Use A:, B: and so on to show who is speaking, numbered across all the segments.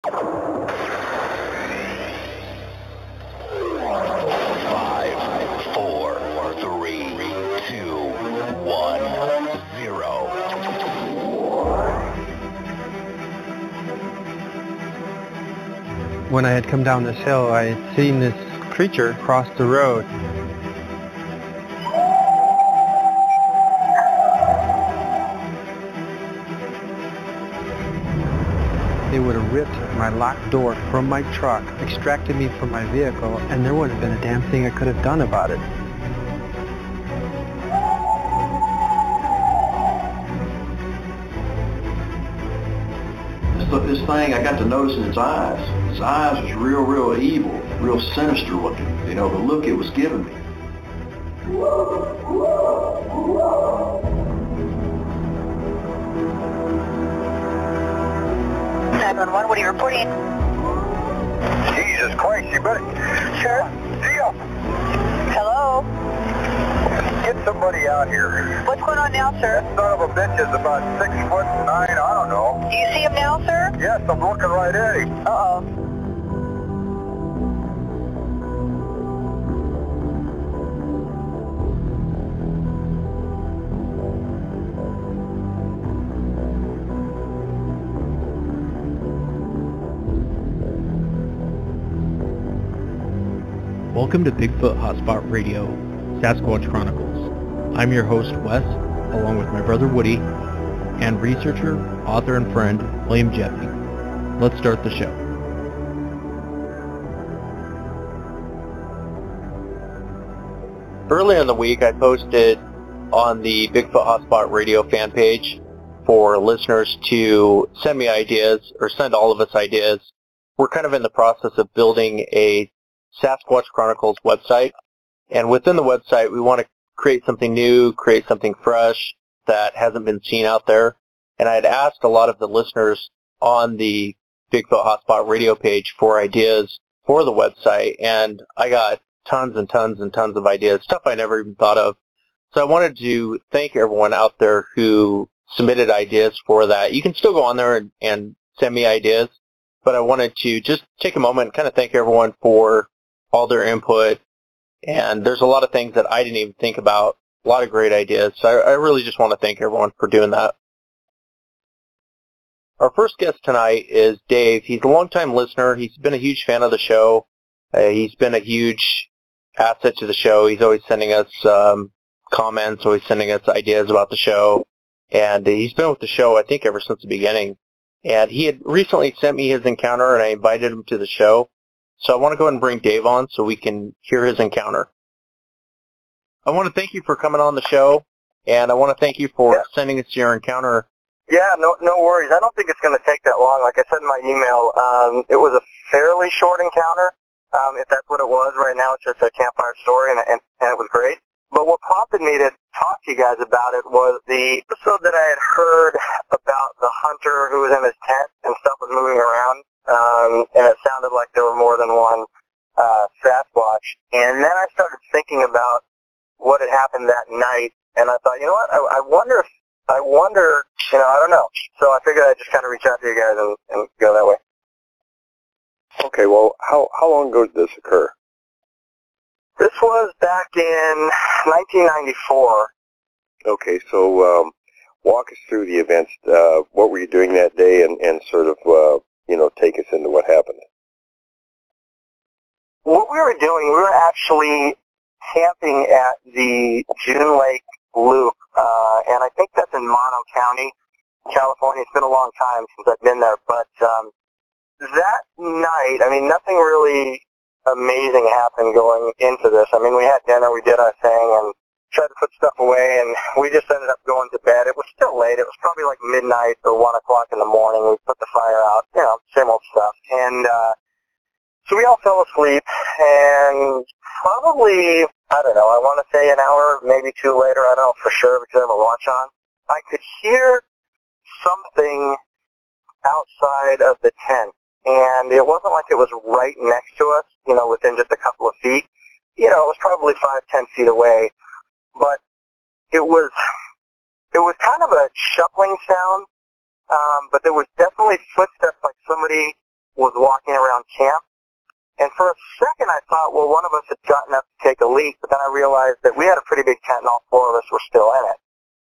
A: When I had come down this hill, I had seen this creature cross the road. It would have ripped my locked door from my truck, extracted me from my vehicle, and there wouldn't have been a damn thing I could have done about it.
B: This thing, I got to noticing its eyes. Its eyes was real evil, real sinister looking. You know, the look it was giving me.
C: 911, what are you reporting?
D: Jesus Christ, you better...
C: Sure.
D: Deal.
C: Hello?
D: Get somebody out here.
C: What's going on now, sir?
D: That son of a bitch is about 6'9", I don't know.
C: Do you see him now, sir?
D: Yes, I'm looking right at him.
C: Uh-oh.
E: Welcome to Bigfoot Hotspot Radio, Sasquatch Chronicles. I'm your host, Wes, along with my brother Woody, and researcher, author, and friend, William Jeffy. Let's start the show. Earlier in the week, I posted on the Bigfoot Hotspot Radio fan page for listeners to send me ideas, or send all of us ideas. We're kind of in the process of building a Sasquatch Chronicles website, and within the website, we want to create something new, create something fresh that hasn't been seen out there. And I had asked a lot of the listeners on the Bigfoot Hotspot Radio page for ideas for the website, and I got tons and tons and tons of ideas, stuff I never even thought of. So I wanted to thank everyone out there who submitted ideas for that. You can still go on there and send me ideas, but I wanted to just take a moment and kind of thank everyone for all their input. And there's a lot of things that I didn't even think about, a lot of great ideas. So I really just want to thank everyone for doing that. Our first guest tonight is Dave. He's a longtime listener. He's been a huge fan of the show. He's been a huge asset to the show. He's always sending us comments, always sending us ideas about the show. And he's been with the show, I think, ever since the beginning. And he had recently sent me his encounter, and I invited him to the show. So I want to go ahead and bring Dave on so we can hear his encounter. I want to thank you for coming on the show, and I want to thank you for sending us your encounter.
D: Yeah, no worries. I don't think it's going to take that long. Like I said in my email, it was a fairly short encounter, if that's what it was. Right now it's just a campfire story, and it was great. But what prompted me to talk to you guys about it was the episode that I had heard about the hunter who was in his tent and stuff was moving around. And it sounded like there were more than one Sasquatch. And then I started thinking about what had happened that night, and I thought, you know what, I wonder, you know, I don't know. So I figured I'd just kind of reach out to you guys and go that way.
F: Okay, well, how long ago did this occur?
D: This was back in 1994.
F: Okay, so walk us through the events. What were you doing that day, and sort of, you know, take us into what happened.
D: What we were doing, we were actually camping at the June Lake Loop, and I think that's in Mono County, California. It's been a long time since I've been there, but that night, I mean, nothing really amazing happened going into this. I mean, we had dinner, we did our thing, and tried to put stuff away, and we just ended up going to bed. It was still late. It was probably like midnight or 1 o'clock in the morning. We put the fire out, you know, same old stuff. And so we all fell asleep, and probably, I don't know, I want to say an hour, maybe two later, I don't know for sure because I have a watch on, I could hear something outside of the tent. And it wasn't like it was right next to us, you know, within just a couple of feet. You know, it was probably 5-10 feet away. But it was kind of a shuffling sound, but there was definitely footsteps, like somebody was walking around camp. And for a second I thought, well, one of us had gotten up to take a leak, but then I realized that we had a pretty big tent and all four of us were still in it.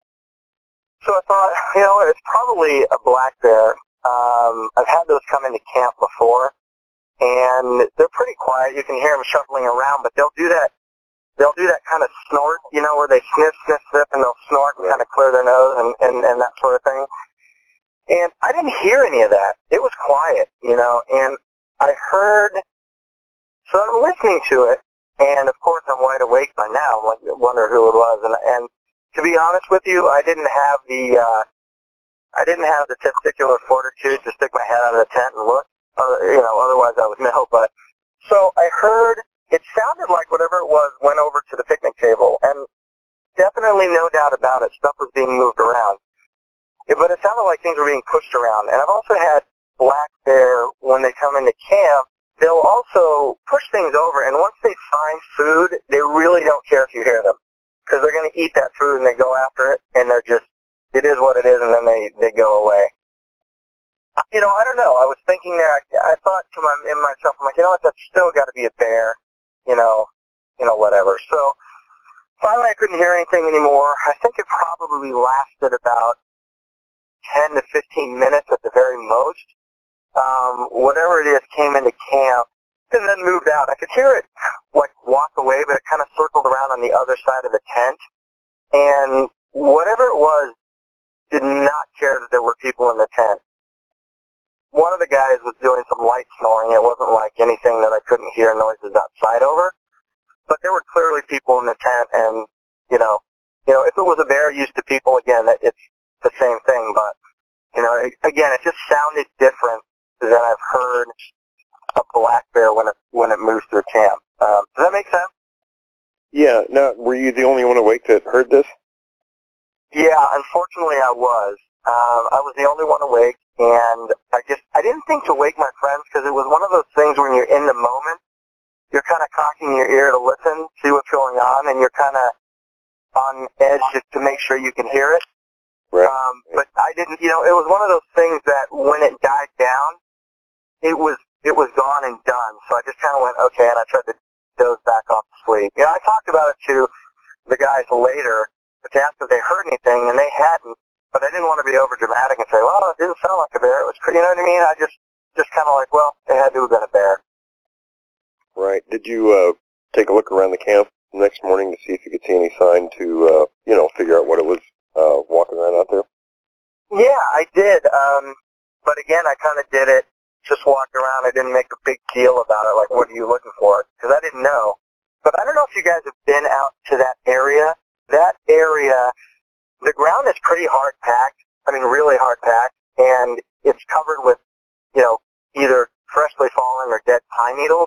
D: So I thought, it's probably a black bear. I've had those come into camp before, and they're pretty quiet. You can hear them shuffling around, but they'll do that kind of snort, where they sniff, and they'll snort and kind of clear their nose and that sort of thing. And I didn't hear any of that. It was quiet, and I heard, so I'm listening to it, and of course I'm wide awake by now. I'm like, wonder who it was, and to be honest with you, I didn't have the testicular fortitude to stick my head out of the tent and look, otherwise I would know. But so I heard, it sounded like whatever it was went over to the picnic table, and definitely no doubt about it, stuff was being moved around. But it sounded like things were being pushed around. And I've also had black bear, when they come into camp, they'll also push things over, and once they find food, they really don't care if you hear them, because they're going to eat that food and they go after it, and they're just, it is what it is, and then they go away. I don't know. I was thinking there, I thought in myself, I'm like, that's still got to be a bear, whatever. So finally I couldn't hear anything anymore. I think it probably lasted about 10 to 15 minutes at the very most. Whatever it is came into camp and then moved out. I could hear it walk away, but it kind of circled around on the other side of the tent. And whatever it was did not care that there were people in the tent. One of the guys was doing some light snoring. It wasn't like anything that I couldn't hear noises outside over. But there were clearly people in the tent, and, if it was a bear used to people, again, it's the same thing. But, again, it just sounded different than I've heard a black bear when it moves through camp. Does that make sense?
F: Yeah. Now, were you the only one awake that heard this?
D: Yeah, unfortunately I was. I was the only one awake, and I didn't think to wake my friends, because it was one of those things when you're in the moment, you're kind of cocking your ear to listen, see what's going on, and you're kind of on edge just to make sure you can hear it.
F: Right.
D: But I didn't, it was one of those things that when it died down, it was gone and done. So I just kind of went, okay, and I tried to doze back off to sleep. I talked about it to the guys later, to ask if they heard anything, and they hadn't. But I didn't want to be over dramatic and say, well, it didn't sound like a bear. It was pretty, you know what I mean? I just kind of like, well, it had to have been a bear.
F: Right. Did you take a look around the camp the next morning to see if you could see any sign to, figure out what it was walking around out there?
D: Yeah, I did. But again, I kind of did it, just walked around. I didn't make a big deal about it, like, what are you looking for? Because I didn't know. But I don't know if you guys have been out to that area. That area, the ground is pretty hard packed. I mean, really hard packed. And it's covered with, either freshly fallen or dead pine needles.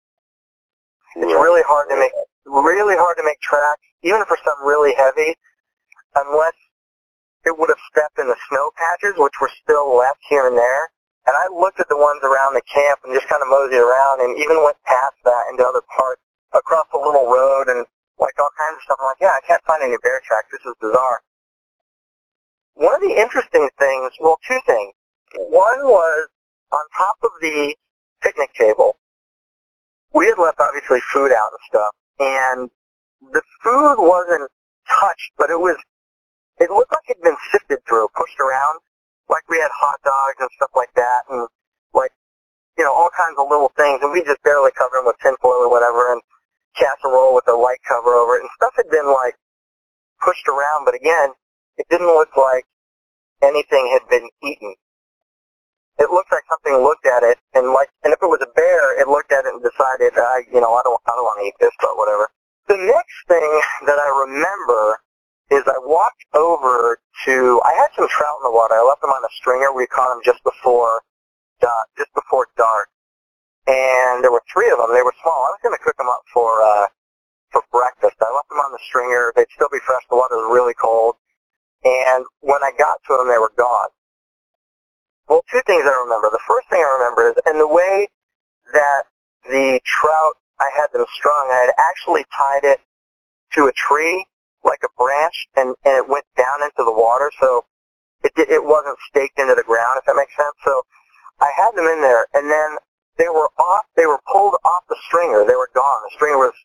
D: It's really hard to make tracks, even for something really heavy, unless it would have stepped in the snow patches, which were still left here and there. And I looked at the ones around the camp and just kind of moseyed around, and even went past that into other parts, across the little road, and like all kinds of stuff. I'm like, yeah, I can't find any bear tracks. This is bizarre. One of the interesting things, well, two things. One was on top of the picnic table, we had left, obviously, food out and stuff, and the food wasn't touched, but it looked like it had been sifted through, pushed around, like we had hot dogs and stuff like that, and all kinds of little things, and we just barely covered them with tinfoil or whatever, and casserole with a light cover over it, and stuff had been, pushed around, but again, it didn't look like anything had been eaten. It looked like something looked at it, and if it was a bear, it looked at it and decided, I don't want to eat this, but whatever. The next thing that I remember is I walked over to, I had some trout in the water. I left them on a stringer. We caught them just before dark. And there were 3 of them. They were small. I was going to cook them up for breakfast. I left them on the stringer. They'd still be fresh. The water was really cold. And when I got to them, they were gone. Well, 2 things I remember. The first thing I remember is, in the way that the trout, I had them strung, I had actually tied it to a tree, like a branch, and it went down into the water, so it wasn't staked into the ground, if that makes sense. So I had them in there, and then they were pulled off the stringer. They were gone. The stringer was,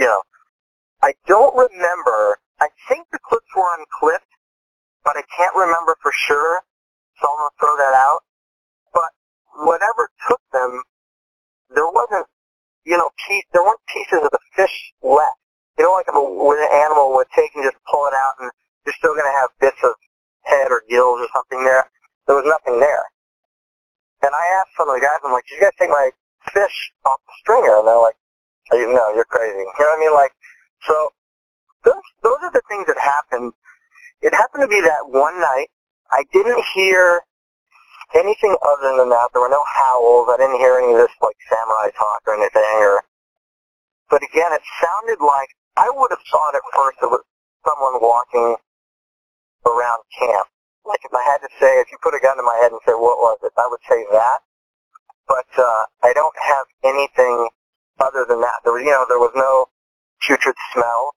D: I don't remember. I think the clips were unclipped, but I can't remember for sure, so I'm going to throw that out. But whatever took them, there wasn't, there weren't pieces of the fish left. Like when an animal would take and just pull it out, and you're still going to have bits of head or gills or something there. There was nothing there. And I asked some of the guys, I'm like, did you guys take my fish off the stringer? And they're like, no, you're crazy. You know what I mean? Like, so those are the things that happened. It happened to be that one night. I didn't hear anything other than that. There were no howls. I didn't hear any of this, like, samurai talk or anything. But again, it sounded like, I would have thought at first it was someone walking around camp. Like, if I had to say, if you put a gun to my head and say, what was it, I would say that. But I don't have anything other than that. There was no putrid smell.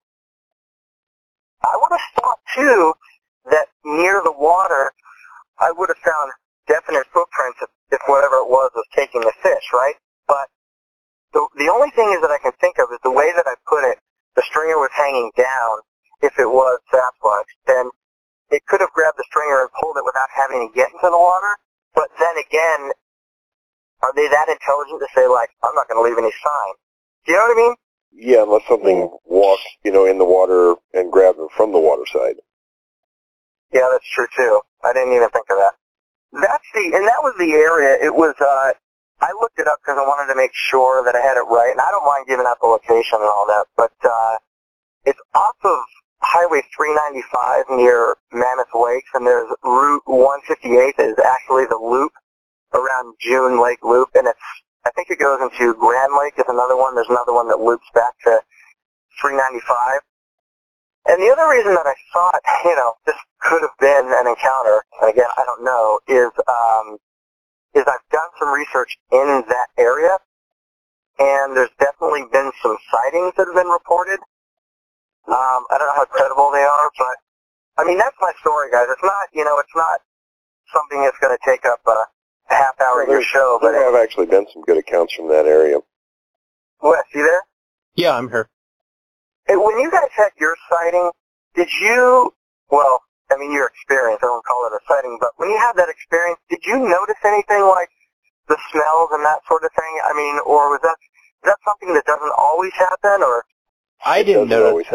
D: I would have thought, too, that near the water, I would have found definite footprints if whatever it was taking the fish, right? But the only thing is that I can think of is the way that I put it, the stringer was hanging down. If it was Sasquatch, then it could have grabbed the stringer and pulled it without having to get into the water. But then again, are they that intelligent to say, like, I'm not going to leave any sign? Do you know what I mean?
F: Yeah, unless something walked, in the water and grabbed it from the water side.
D: Yeah, that's true, too. I didn't even think of that. And that was the area. It was, I looked it up because I wanted to make sure that I had it right. And I don't mind giving out the location and all that, but it's off of Highway 395 near Mammoth Lakes, and there's Route 158 that is actually the loop around June Lake Loop, and I think it goes into Grand Lake is another one. There's another one that loops back to 395. And the other reason that I thought, this could have been an encounter, and again, I don't know, is I've done some research in that area, and there's definitely been some sightings that have been reported. I don't know how credible they are, but, that's my story, guys. It's not, it's not something that's going to take up a half hour of your show. But
F: there have actually been some good accounts from that area.
D: Wes, you there?
E: Yeah, I'm here.
D: Hey, when you guys had your sighting, did you, your experience, I don't call it a sighting, but when you had that experience, did you notice anything like the smells and that sort of thing? Or was that something that doesn't always happen, or?
E: I didn't notice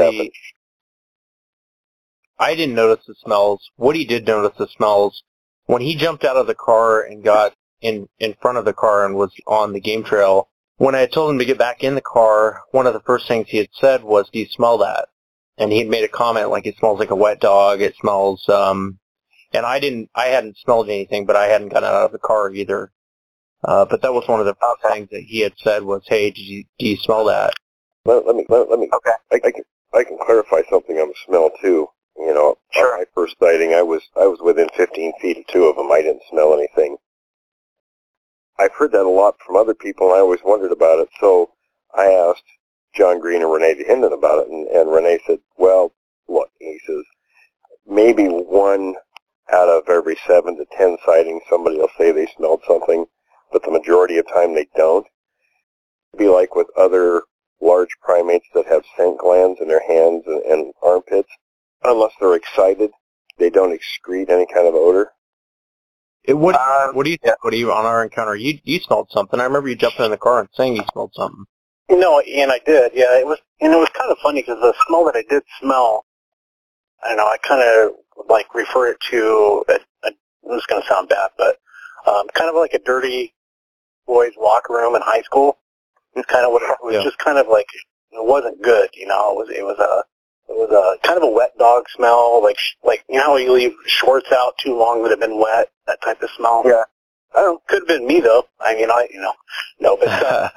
E: the smells. Woody did notice the smells. When he jumped out of the car and got in front of the car and was on the game trail, when I told him to get back in the car, one of the first things he had said was, "Do you smell that?" And he had made a comment like, "It smells like a wet dog. It smells," and I hadn't smelled anything, but I hadn't gotten out of the car either. But that was one of the first things that he had said was, "Hey, do you smell that?"
F: Let me. Okay. I can clarify something on the smell too.
D: Sure.
F: On my first sighting, I was within 15 feet of two of them. I didn't smell anything. I've heard that a lot from other people, and I always wondered about it. So I asked John Green and Renee DeHinden about it, and Renee said, "Well, look," he says, maybe 1 out of every 7 to 10 sightings, somebody will say they smelled something, but the majority of time they don't. It'd be like with other large primates that have scent glands in their hands and armpits. Unless they're excited, they don't excrete any kind of odor.
E: What do you think? What do you on our encounter? You smelled something. I remember you jumping in the car and saying you smelled something.
G: No, and I did. Yeah, it was kind of funny because the smell that I did smell, I don't know. I kind of refer it to. This is going to sound bad, but kind of like a dirty boys' locker room in high school. It's kind of what it was. Just kind of like it wasn't good. It was a kind of a wet dog smell, like how you leave shorts out too long that have been wet, that type of smell.
D: Yeah.
G: I don't know, could have been me though. No, but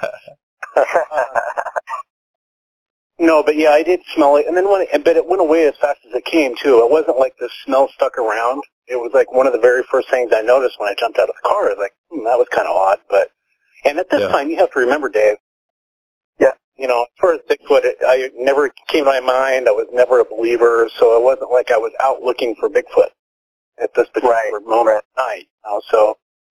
G: no, but yeah, I did smell it, and then but it went away as fast as it came too. It wasn't like the smell stuck around. It was like one of the very first things I noticed when I jumped out of the car. I was like, that was kind of odd, and at this time, you have to remember, Dave.
D: Yeah.
G: As far as Bigfoot, I never came to my mind. I was never a believer, so it wasn't like I was out looking for Bigfoot at this particular moment at night. So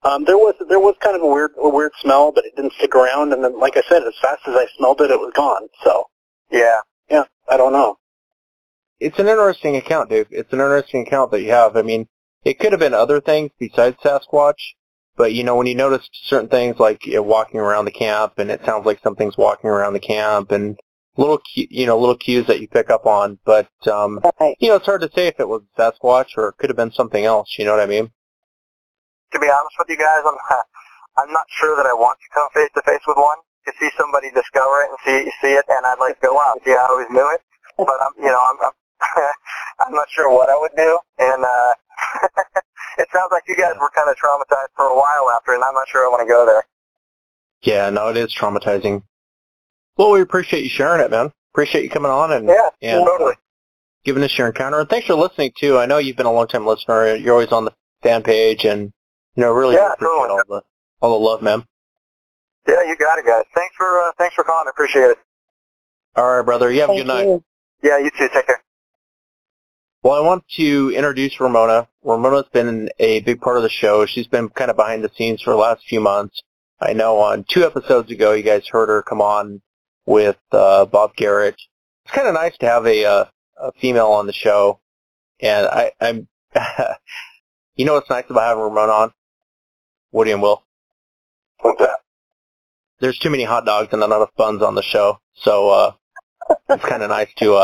G: There was kind of a weird smell, but it didn't stick around. And then, like I said, as fast as I smelled it, it was gone. So yeah, I don't know.
E: It's an interesting account, Dave. It's an interesting account that you have. I mean, it could have been other things besides Sasquatch, but when you notice certain things like walking around the camp, and it sounds like something's walking around the camp, and little cues that you pick up on. But it's hard to say if it was Sasquatch or it could have been something else. You know what I mean?
D: To be honest with you guys, I'm not sure that I want to come face to face with one to see somebody discover it and see it, and I'd like to go out and see how I always knew it. But I'm not sure what I would do, and it sounds like you guys were kind of traumatized for a while after, and I'm not sure I want to go there.
E: Yeah, no, it is traumatizing. Well, we appreciate you sharing it, man. Appreciate you coming on and
D: totally
E: giving us your encounter. And thanks for listening too. I know you've been a long-time listener. You're always on the fan page, and really appreciate all the love, man.
D: Yeah, you got it, guys. Thanks for calling. I appreciate it.
E: All right, brother. You have a good night.
D: Yeah, you too. Take care.
E: Well, I want to introduce Ramona. Ramona's been a big part of the show. She's been kind of behind the scenes for the last few months. I know on 2 episodes ago, you guys heard her come on with Bob Garrett. It's kind of nice to have a female on the show. And I'm, what's nice about having Ramona on? Woody and Will.
F: What's that?
E: There's too many hot dogs and not enough buns on the show. So, it's kind of nice to,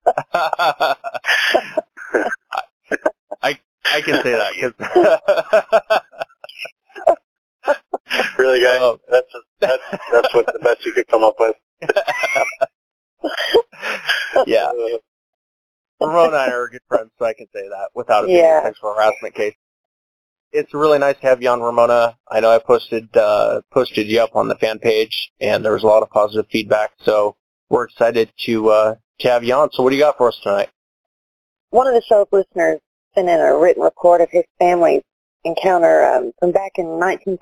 E: I can say that.
G: Really, guys? That's what the best you could come up with.
E: Yeah. Ramona and I are good friends, so I can say that without it being a sexual harassment case. It's really nice to have you on, Ramona. I know I posted you up on the fan page, and there was a lot of positive feedback, so we're excited to have you on. So what do you got for us tonight?
H: One of the show's listeners sent in a written report of his family's encounter from back in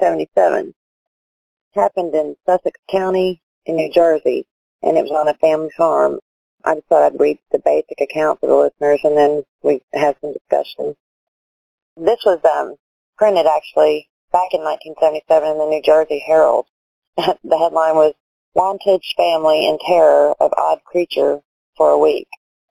H: 1977. It happened in Sussex County in New Jersey, and it was on a family farm. I just thought I'd read the basic account for the listeners, and then we have some discussion. This was printed, actually, back in 1977 in the New Jersey Herald. The headline was, "Wanted Family in Terror of Odd Creature for a Week."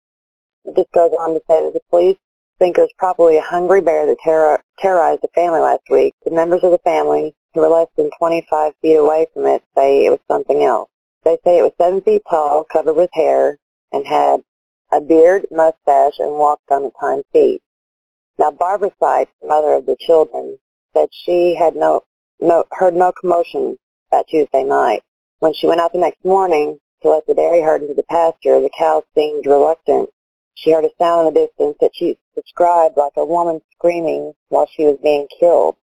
H: This goes on to say that the police think it was probably a hungry bear that terrorized the family last week. The members of the family, who were less than 25 feet away from it, say it was something else. They say it was 7 feet tall, covered with hair, and had a beard, mustache, and walked on its hind feet. Now, Barbara Sykes, mother of the children, said she had heard no commotion that Tuesday night. When she went out the next morning to let the dairy herd into the pasture, the cows seemed reluctant. She heard a sound in the distance that she described like a woman screaming while she was being killed.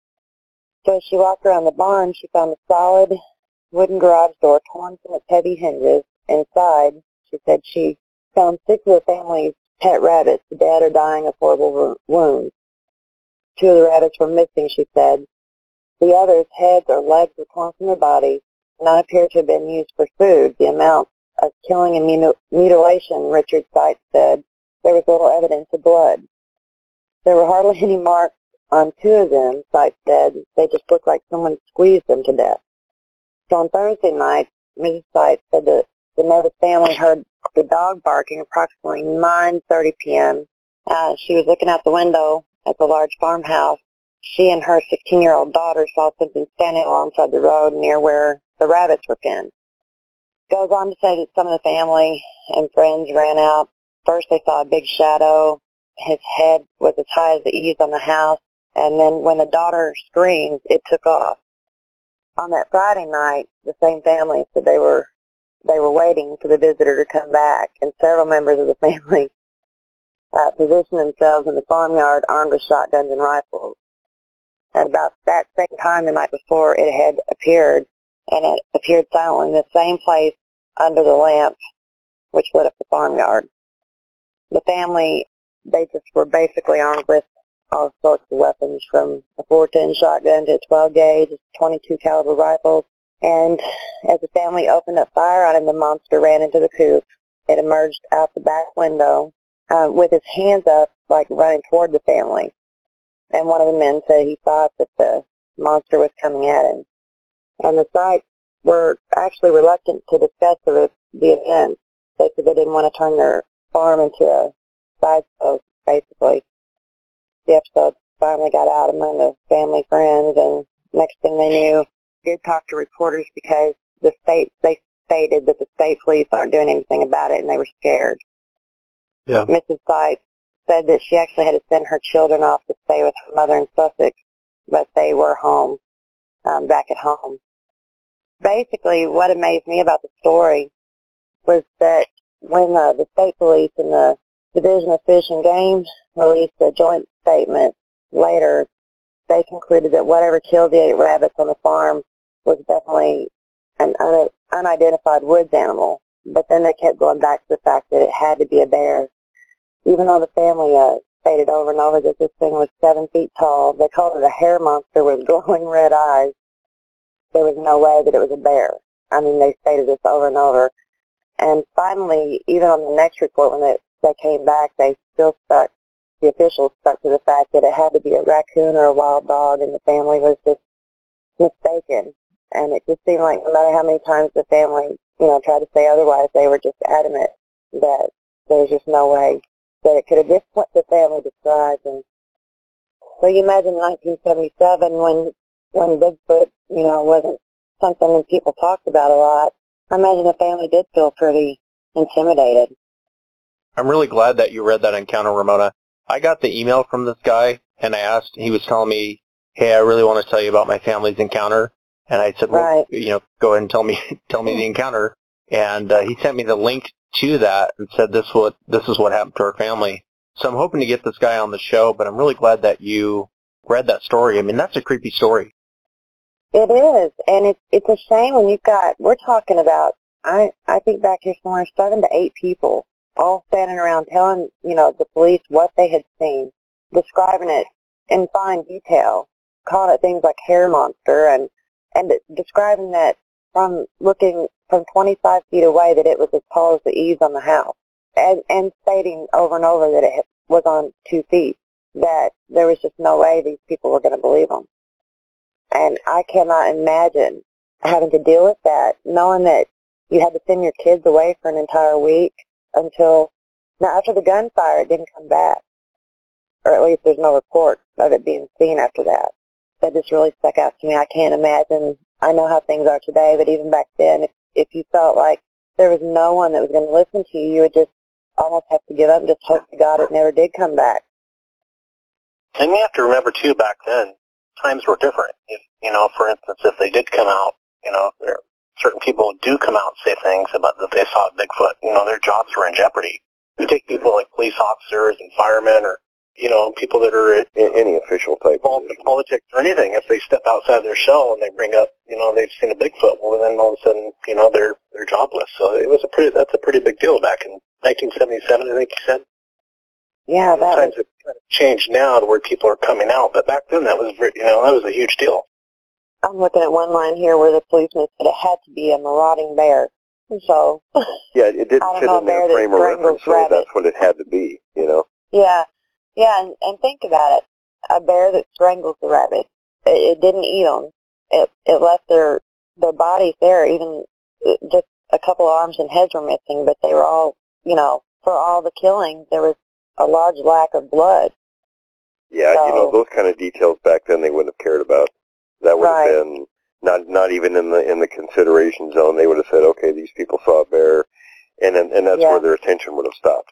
H: So as she walked around the barn, she found a solid wooden garage door torn from its heavy hinges. Inside, she said she found 6 of the family's pet rabbits, dead or dying of horrible wounds. 2 of the rabbits were missing, she said. The others' heads or legs were torn from their bodies. None appeared to have been used for food. The amount of killing and mutilation, Richard Sykes said, there was little evidence of blood. There were hardly any marks on 2 of them, Sykes said. They just looked like someone squeezed them to death. So on Thursday night, Mrs. Sykes said that the nervous family heard the dog barking approximately 9:30 p.m. She was looking out the window at the large farmhouse. She and her 16-year-old daughter saw something standing alongside the road near where the rabbits were penned. Goes on to say that some of the family and friends ran out. First they saw a big shadow. His head was as high as the eaves on the house. And then when the daughter screamed, it took off. On that Friday night, the same family said they were waiting for the visitor to come back, and several members of the family positioned themselves in the farmyard armed with shotguns and rifles. And about that same time the night before, it had appeared, and it appeared silently in the same place under the lamp which lit up the farmyard. The family, they just were basically armed with all sorts of weapons, from a 410 shotgun to a 12 gauge, 22 caliber rifles. And as the family opened up fire on him, the monster ran into the coop. It emerged out the back window with his hands up, like running toward the family. And one of the men said he thought that the monster was coming at him. And the Sykes were actually reluctant to discuss the event. They said they didn't want to turn their farm into a side post, basically. The episode finally got out among the family friends, and next thing they knew, they did talk to reporters because they stated that the state police aren't doing anything about it, and they were scared.
E: Yeah.
H: Mrs. Sykes said that she actually had to send her children off to stay with her mother in Sussex, but they were home, back at home. Basically, what amazed me about the story was that when the state police and the Division of Fish and Game released a joint statement later, they concluded that whatever killed the 8 rabbits on the farm was definitely an unidentified woods animal. But then they kept going back to the fact that it had to be a bear. Even though the family stated over and over that this thing was 7 feet tall, they called it a hair monster with glowing red eyes. There was no way that it was a bear. I mean, they stated this over and over. And finally, even on the next report, when they came back, they still stuck, the officials stuck to the fact that it had to be a raccoon or a wild dog, and the family was just mistaken. And it just seemed like no matter how many times the family, tried to say otherwise, they were just adamant that there was just no way that it could have been what the family described. And so you imagine 1977 when Bigfoot, wasn't something that people talked about a lot. I imagine the family did feel pretty intimidated.
E: I'm really glad that you read that encounter, Ramona. I got the email from this guy, and he was telling me, hey, I really want to tell you about my family's encounter. And I said, well,
H: right.
E: Go ahead and tell me the encounter. And he sent me the link to that and said this is what happened to our family. So I'm hoping to get this guy on the show, but I'm really glad that you read that story. I mean, that's a creepy story.
H: It is, and it's a shame when we're talking about, I think back here somewhere, 7 to 8 people all standing around telling, the police what they had seen, describing it in fine detail, calling it things like hair monster, and describing that from looking from 25 feet away that it was as tall as the eaves on the house, and stating over and over that it was on 2 feet, that there was just no way these people were going to believe them. And I cannot imagine having to deal with that, knowing that you had to send your kids away for an entire week now after the gunfire, it didn't come back. Or at least there's no report of it being seen after that. That just really stuck out to me. I can't imagine. I know how things are today, but even back then, if you felt like there was no one that was going to listen to you, you would just almost have to give up and just hope to God it never did come back.
G: And you have to remember, too, back then, times were different. If, for instance, if they did come out, certain people do come out and say things about that they saw Bigfoot. Their jobs were in jeopardy. You take people like police officers and firemen, or people that are
F: any official type
G: involved in politics or anything. If they step outside their shell and they bring up, they've seen a Bigfoot, well, then all of a sudden, they're jobless. So that's a pretty big deal back in 1977, I think you said.
H: Yeah,
G: times have kind of changed now to where people are coming out, but back then that was a huge deal.
H: I'm looking at one line here where the policeman said it had to be a marauding bear. So
F: yeah, it didn't fit in their frame of reference, so that's what it had to be,
H: Yeah, and think about it. A bear that strangles the rabbit. It didn't eat them. It left their bodies there. Even just a couple arms and heads were missing, but they were all, for all the killing, there was a large lack of blood.
F: Yeah,
H: so,
F: those kind of details back then they wouldn't have cared about. That would have been not even in the consideration zone. They would have said, okay, these people saw a bear, and that's where their attention would have stopped.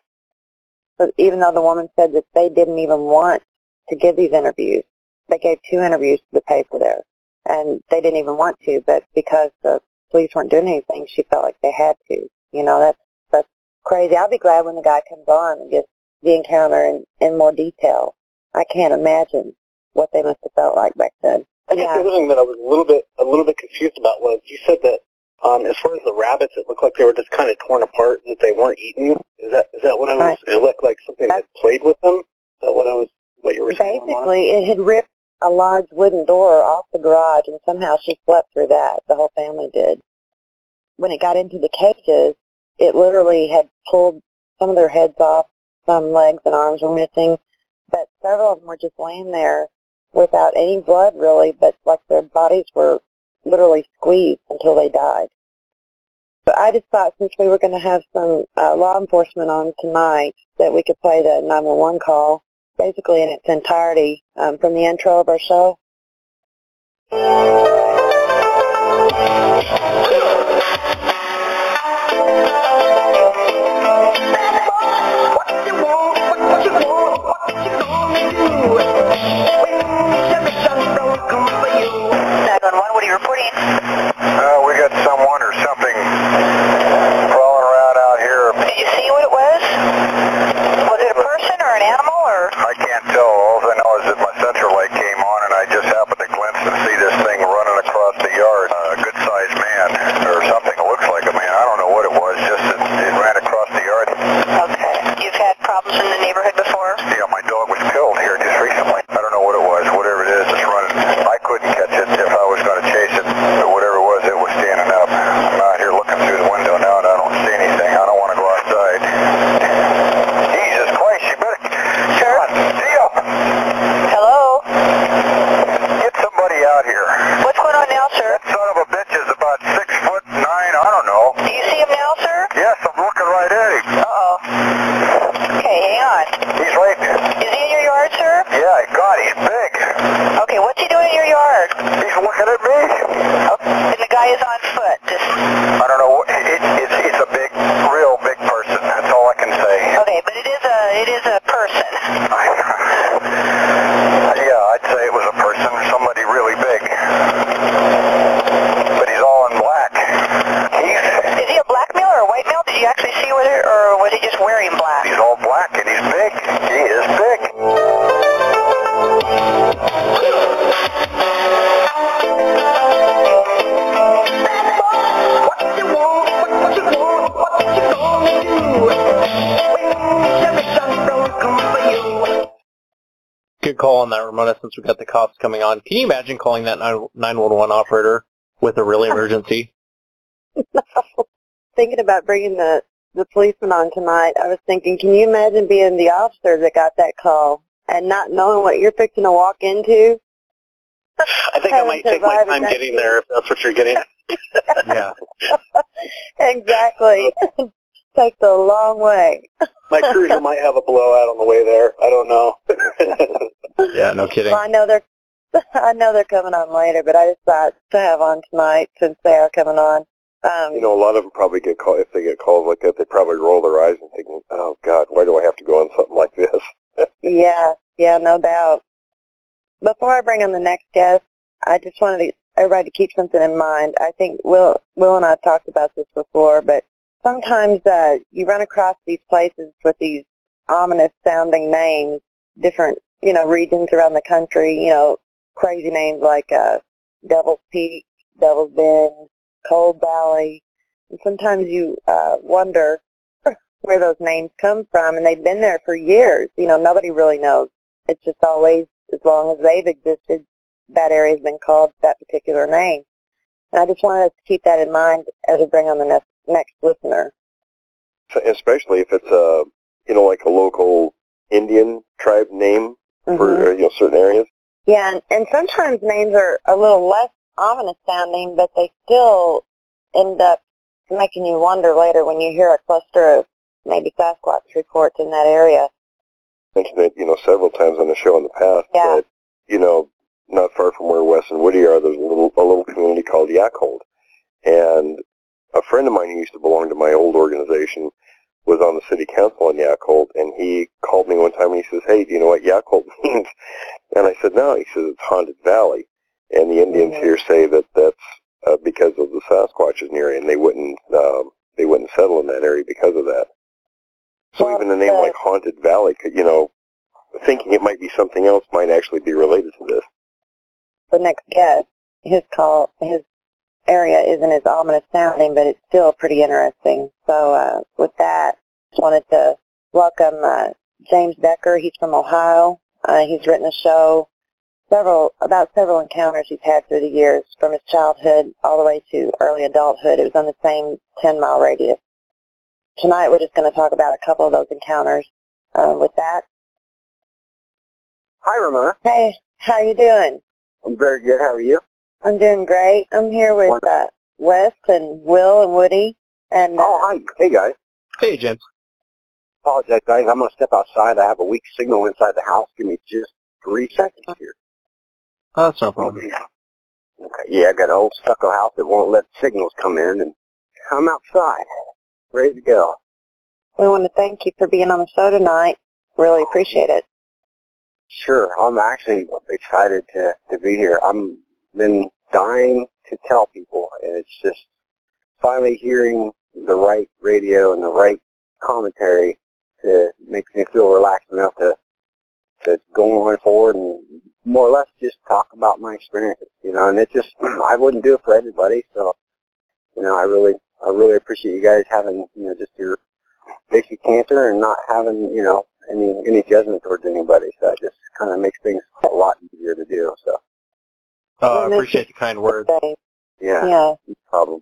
H: But even though the woman said that they didn't even want to give these interviews, they gave 2 interviews to the paper there, and they didn't even want to, but because the police weren't doing anything, she felt like they had to. That's crazy. I'll be glad when the guy comes on and gets the encounter in more detail. I can't imagine what they must have felt like back then.
G: I guess the other thing that I was a little bit confused about was you said that as far as the rabbits, it looked like they were just kind of torn apart, that they weren't eaten. Is that what I was? It looked like something that played with them. Is that what you were saying?
H: Basically, it had ripped a large wooden door off the garage, and somehow she slept through that. The whole family did. When it got into the cages, it literally had pulled some of their heads off. Some legs and arms were missing, but several of them were just laying there without any blood really, but like their bodies were literally squeezed until they died. But I just thought since we were going to have some law enforcement on tonight that we could play the 911 call basically in its entirety from the intro of our show.
C: What are you reporting?
F: We got someone or something crawling around out here.
C: Did you see what it was? Was it a person or an animal or?
F: I can't tell. All I know is that my sensor light came on and I just happened to glimpse and see this thing running across the yard. A good-sized man or something. It looks like a man. I don't know what it was. Just that it ran across the yard.
C: Okay. You've had problems in the neighborhood before?
F: Yeah, my dog was killed here just recently. I don't know what it was. Whatever it is, it's running. I couldn't catch it if I was going to chase it. But whatever it was standing up. I'm out here looking through the window now and I don't see anything. I don't want to go outside. Jesus Christ, you better...
C: Sure.
F: Tia!
C: Hello?
F: Get somebody out here.
C: What's going on now, sir?
F: That son of a bitch is about 6'9", I don't know.
C: Do you see him now, sir?
F: Yes, I'm looking right at him.
C: Uh-oh. Okay, hang on.
F: He's right there.
C: Is he in your yard, sir?
F: Yeah, God, he's big.
C: Okay, what's he doing in your yard?
F: He's looking at me.
C: And the guy is on foot.
F: I don't know. It's a big, real big person. That's all I can say.
C: Okay, but it is a person.
F: Yeah, I'd say it was a person, somebody really big. But he's all in black.
C: Is he a black male or a white male? Did you actually see whether, or was he just wearing black?
F: He's all black and he's big. He is big.
E: Good call on that, Ramona, since we got the cops coming on. Can you imagine calling that 911 operator with a real emergency?
H: Thinking about bringing the policeman on tonight, I was thinking, can you imagine being the officer that got that call and not knowing what you're fixing to walk into?
G: I think I might take my time getting there if that's what you're getting at.
E: Yeah.
H: Exactly. Takes a long way.
G: My cruiser might have a blowout on the way there. I don't know.
E: Yeah, no kidding.
H: Well, I know they're coming on later, but I just thought to have on tonight since they are coming on.
F: You know, a lot of them probably get called, if they get calls like that, they probably roll their eyes and think, oh, God, why do I have to go on something like this?
H: Yeah, no doubt. Before I bring on the next guest, I just wanted everybody to keep something in mind. I think Will and I have talked about this before, but sometimes you run across these places with these ominous-sounding names, different, regions around the country, crazy names like Devil's Peak, Devil's Bend, Cold Valley. And sometimes you wonder where those names come from, and they've been there for years. Nobody really knows. It's just always, as long as they've existed, that area's been called that particular name. And I just wanted us to keep that in mind as we bring on the next listener.
F: Especially if it's like a local Indian tribe name for certain areas.
H: Yeah, and sometimes names are a little less ominous sounding, but they still end up making you wonder later when you hear a cluster of maybe Sasquatch reports in that area.
F: I mentioned it, several times on the show in the past.
H: Yeah.
F: That, not far from where Wes and Woody are, there's a little community called Yacold. And a friend of mine who used to belong to my old organization was on the city council in Yacold, and he called me one time and he says, hey, do you know what Yacold means? And I said, no. He says, it's Haunted Valley. And the Indians here say that that's because of the Sasquatches near it, and they wouldn't settle in that area because of that. So even a name like Haunted Valley could, thinking it might be something else might actually be related to this.
H: The next guest, his area isn't as ominous sounding, but it's still pretty interesting. So with that, just wanted to welcome James Becker. He's from Ohio. He's written a show about several encounters he's had through the years, from his childhood all the way to early adulthood. It was on the same 10-mile radius. Tonight we're just going to talk about a couple of those encounters. With that.
D: Hi, Ramona.
H: Hey, How you doing?
D: I'm very good. How are you?
H: I'm doing great. I'm here with Wes and Will and Woody. And
D: hi. Hey, guys.
E: Hey, James.
D: Apologize, guys. I'm going to step outside. I have a weak signal inside the house. Give me just 3 seconds here.
E: Oh, that's no problem.
D: Okay. Yeah, I got an old stucco house that won't let signals come in, and I'm outside, ready to go.
H: we want to thank you for being on the show tonight. Really appreciate it.
D: Sure. I'm actually excited to be here. I'm been dying to tell people, and it's just finally hearing the right radio and the right commentary to make me feel relaxed enough to go on forward and more or less just talk about my experiences, and it just, I wouldn't do it for everybody, so, I really appreciate you guys having, just your basic cancer and not having, any judgment towards anybody, so it just kind of makes things a lot easier to do, so.
E: I appreciate the kind words.
H: Yeah.
D: No problem.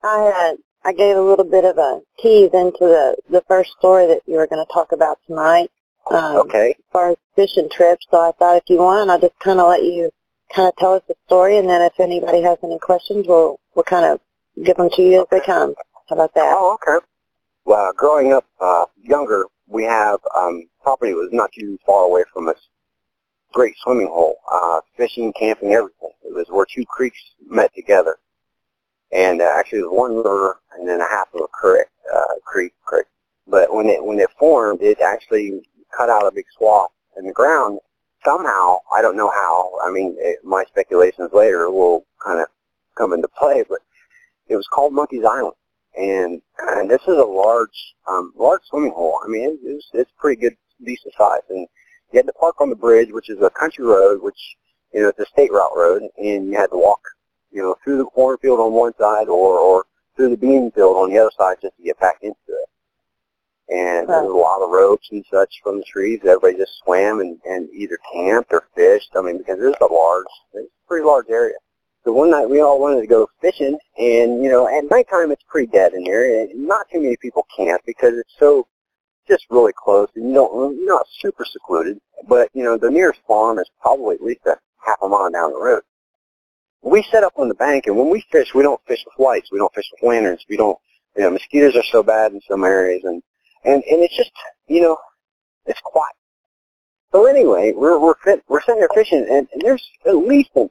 H: I gave a little bit of a tease into the first story that you were going to talk about tonight.
D: Okay.
H: As far as fishing trips, so I thought if you want, I'll just kind of let you kind of tell us the story, and then if anybody has any questions, we'll kind of give them to you as they come. How about that?
D: Oh, okay. Well, growing up younger, we have property that was not too far away from us. Great swimming hole, fishing, camping, everything. It was where two creeks met together. And actually it was one river and then a half of a creek. But when it formed, it actually cut out a big swath in the ground. Somehow, I don't know how, my speculations later will kind of come into play, but it was called Monkey's Island. And this is a large swimming hole. It's pretty good, decent size. And you had to park on the bridge, which is a country road, which, it's a state route road, and you had to walk, through the cornfield on one side or through the bean field on the other side just to get back into it. And there was a lot of ropes and such from the trees. Everybody just swam and either camped or fished. Because it's a pretty large area. So one night we all wanted to go fishing, and, at nighttime it's pretty dead in there, and not too many people camp because it's so just really close, and you're not super secluded, but, the nearest farm is probably at least a half a mile down the road. We set up on the bank, and when we fish, we don't fish with lights. We don't fish with lanterns. We don't, mosquitoes are so bad in some areas, and it's just, it's quiet. So anyway, we're sitting there fishing, and there's at least an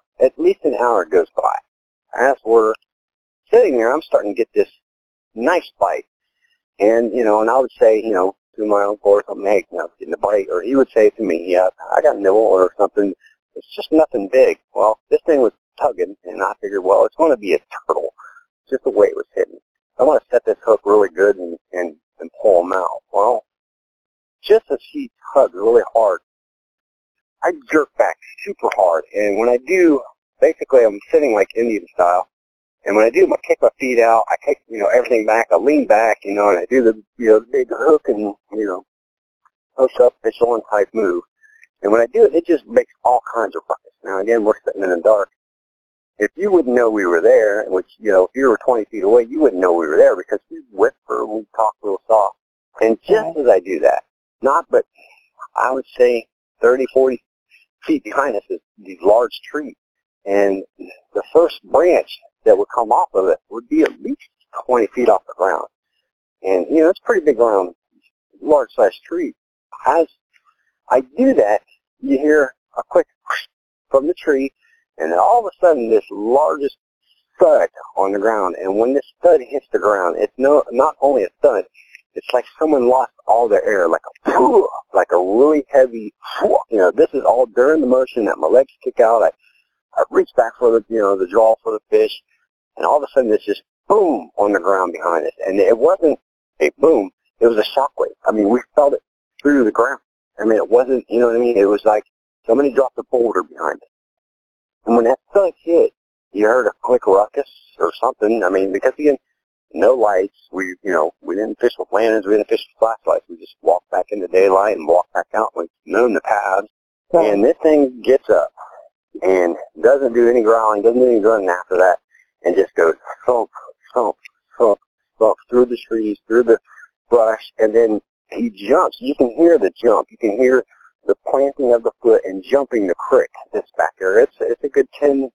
D: hour goes by. As we're sitting there, I'm starting to get this nice bite. And, and I would say, to my uncle or something, hey, getting a bite. Or he would say to me, yeah, I got a nibble or something. It's just nothing big. Well, this thing was tugging, and I figured, well, it's going to be a turtle. Just the way it was hitting. I want to set this hook really good and pull him out. Well, just as he tugged really hard, I jerk back super hard. And when I do, basically I'm sitting like Indian style. And when I do, I kick my feet out, I kick, everything back, I lean back, and I do the big hook and, push up, fish on type move. And when I do it, it just makes all kinds of ruckus. Now, again, we're sitting in the dark. If you wouldn't know we were there, which, if you were 20 feet away, you wouldn't know we were there because we whisper and we talk real soft. And just as I do that, but I would say 30, 40 feet behind us is these large trees. And the first branch that would come off of it would be at least 20 feet off the ground. And, it's a pretty big round, large-sized tree. As I do that, you hear a quick from the tree, and then all of a sudden this largest thud on the ground. And when this thud hits the ground, it's not only a thud, it's like someone lost all their air, like a really heavy, this is all during the motion that my legs kick out. I reach back for the jaw for the fish, and all of a sudden it's just boom on the ground behind us. And it wasn't a boom, it was a shockwave. We felt it through the ground. It wasn't, it was like somebody dropped a boulder behind us. And when that thud hit, you heard a quick ruckus or something. Because again, no lights. We didn't fish with lanterns. We didn't fish with flashlights. We just walked back into daylight and walked back out. We known the paths. Right. And this thing gets up and doesn't do any growling, doesn't do any grunting after that, and just goes thump, thump, thump, thump through the trees, through the brush, and then he jumps. You can hear the jump. You can hear the
F: planting of the foot and jumping the creek that's back there. It's a good 10,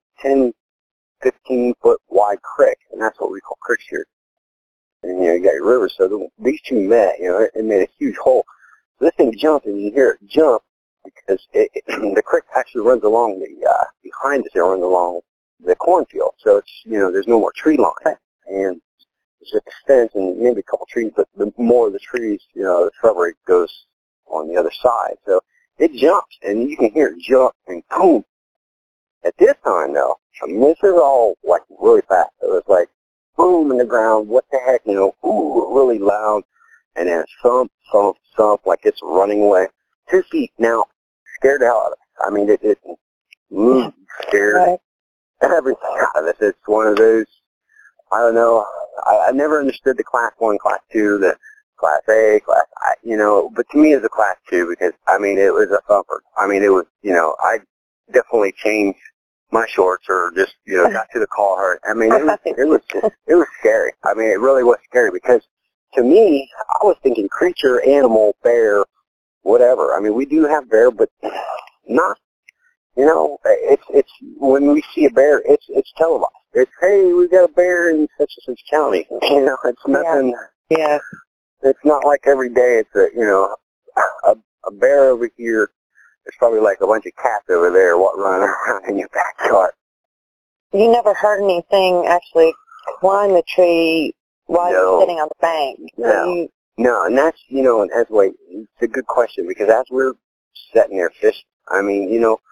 F: 15-foot wide creek, and that's what we call creeks here. And, you know, you got your river, so these two met, you know, it made a huge hole. So this thing jumped, and you hear it jump because the creek actually runs along behind us, it runs along the cornfield. So it's, you know, there's no more tree line. And it's just a fence and maybe a couple trees, but the more of the trees, you know, the shrubbery goes on the other side. So it jumps, and you can hear it jump, and boom. At this time, though, I mean, this is all, like, really fast. It was like, boom in the ground, what the heck, you know, ooh, really loud, and then thump, thump, thump, like it's running away. 2 feet now, scared the hell out of it. I mean, it moved, scared everything out of it. It's one of those, I don't know, I never understood the Class 1, Class 2, the Class A, Class I, you know, but to me it's a Class 2 because, I mean, it was a thumper. I mean, it was, you know, I definitely changed my shorts or just, you know, got to the car. I mean, it was scary. I mean, it really was scary because to me, I was thinking creature, animal, bear, whatever. I mean, we do have bear, but not, you know, it's when we see a bear, it's televised. It's, hey, we got a bear in such and such county. You know, it's nothing.
H: Yeah.
F: It's not like every day it's a, you know, a bear over here. It's probably like a bunch of cats over there running around in your backyard.
H: You never heard anything actually climb the tree while you're sitting on the bank.
F: No, and that's, you know, and as like, it's a good question because as we're sitting there fishing, I mean, you know,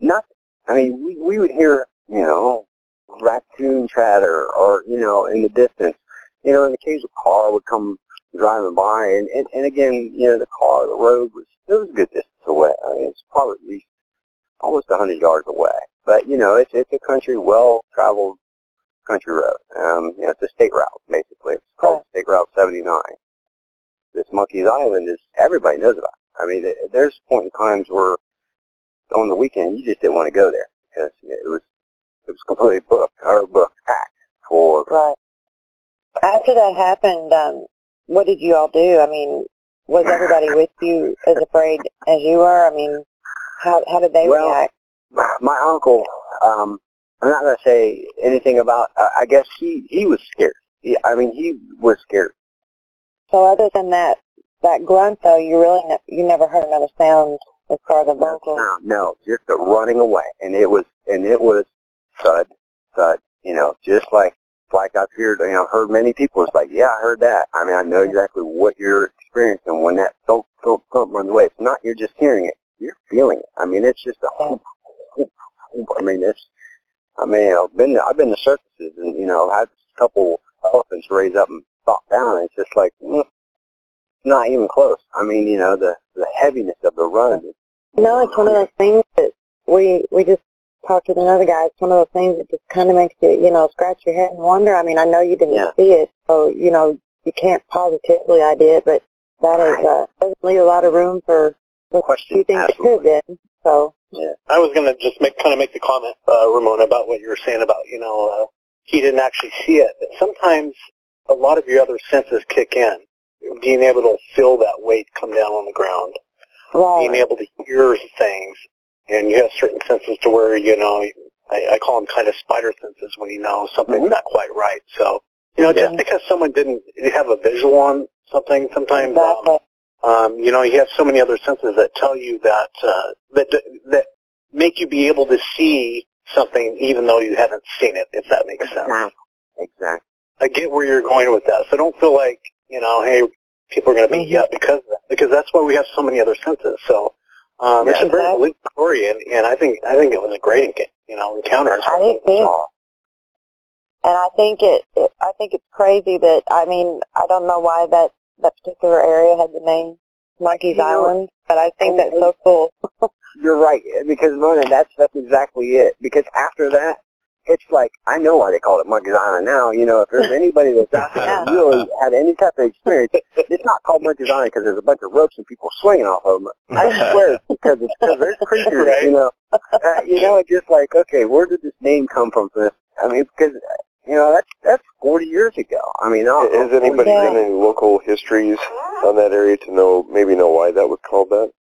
F: we would hear, you know, raccoon chatter or, you know, in the distance, you know, an occasional car would come driving by and again, you know, the road was a good distance away. I mean, it's probably at least almost 100 yards away. But, you know, it's a country, well-traveled country road. You know, it's a state route, basically. It's called State Route 79. This Monkey's Island everybody knows about it. I mean, there's point in times where on the weekend you just didn't want to go there because it was completely packed for.
H: Right. After that happened, what did you all do? I mean, was everybody with you as afraid as you were? I mean, how did they react?
F: My uncle, I'm not going to say anything about, I guess he was scared. He was scared.
H: So other than that grunt, though, you never heard another sound as far as the vocals?
F: No, just the running away. And it was thud, thud, you know, just like I've heard, you know, heard many people. It's like, yeah, I heard that. I mean, I know exactly what you're experiencing when that thump, thump, thump runs away. It's not you're just hearing it. You're feeling it. I mean, it's just a whoop, whoop, whoop. I mean, I've been to circuses and, you know, had a couple elephants raise up and stop down. It's just like, not even close. I mean, you know, the heaviness of the run.
H: No, it's one of those things that we just talked to another guy. It's one of those things that just kind of makes you, you know, scratch your head and wonder. I mean, I know you didn't see it, so, you know, you can't positively idea it, but that is doesn't leave a lot of room for
F: question.
H: You think it could have been, so.
G: Yeah. I was going to just make the comment, Ramona, about what you were saying about, you know, he didn't actually see it. But sometimes a lot of your other senses kick in. Being able to feel that weight come down on the ground. Right. Being able to hear things. And you have certain senses to where, you know, I call them kind of spider senses when you know something's not quite right. So, you know, just because someone didn't have a visual on something, sometimes, you know, you have so many other senses that tell you that make you be able to see something even though you haven't seen it, if that makes sense.
F: Exactly.
G: I get where you're going with that. So don't feel like, you know, hey, people are going to beat you up because of that, because that's why we have so many other senses. So it's a very believable story, and I think it was a great, you know, encounter.
H: I think so. And I think it's crazy that, I mean, I don't know why that particular area had the name Monkey's Island, but I think that's so cool.
F: You're right, because Mona, that's exactly it. Because after that, it's like, I know why they call it Monkey's Island now. You know, if there's anybody that's out there that really had any type of experience, it's not called Monkey's Island because there's a bunch of ropes and people swinging off of them. I swear it's because there's creatures, right? You know. It's just like, okay, where did this name come from for this? I mean, because, you know, that's 40 years ago. I mean,
I: has anybody done any local histories on that area to know why that was called that?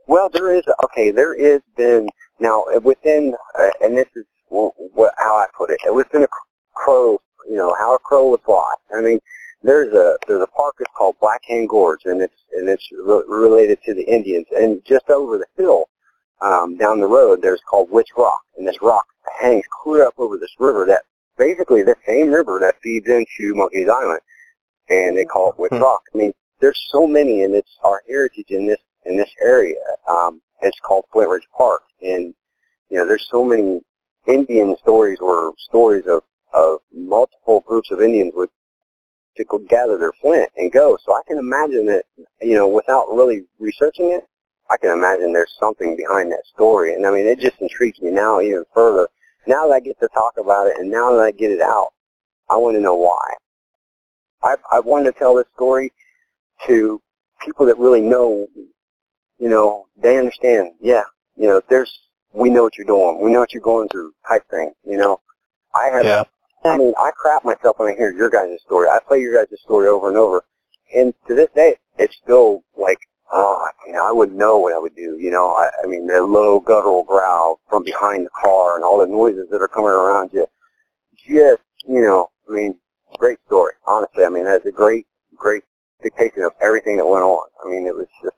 D: Well, there is been, now, within, and this is how I put it, within a crow, how a crow would fly. I mean, there's a park that's called Black Hand Gorge, and it's related to the Indians. And just over the hill, down the road, there's called Witch Rock, and this rock hangs clear up over this river that, basically the same river that feeds into Monkey's Island, and they call it Witch Rock. I mean, there's so many, and it's our heritage in this area. It's called Flint Ridge Park, and there's so many Indian stories or stories of multiple groups of Indians to go gather their flint and go. So I can imagine that, without really researching it, I can imagine there's something behind that story. And I mean, it just intrigues me now even further. Now that I get to talk about it and now that I get it out, I want to know why. I wanted to tell this story to people that really know, they understand, we know what you're doing. We know what you're going through type thing, I crap myself when I hear your guys' story. I play your guys' story over and over. And to this day, it's still like, I wouldn't know what I would do, I mean, the low guttural growl from behind the car and all the noises that are coming around you. Just, great story. Honestly, I mean, that's a great dictation of everything that went on. I mean, it was just...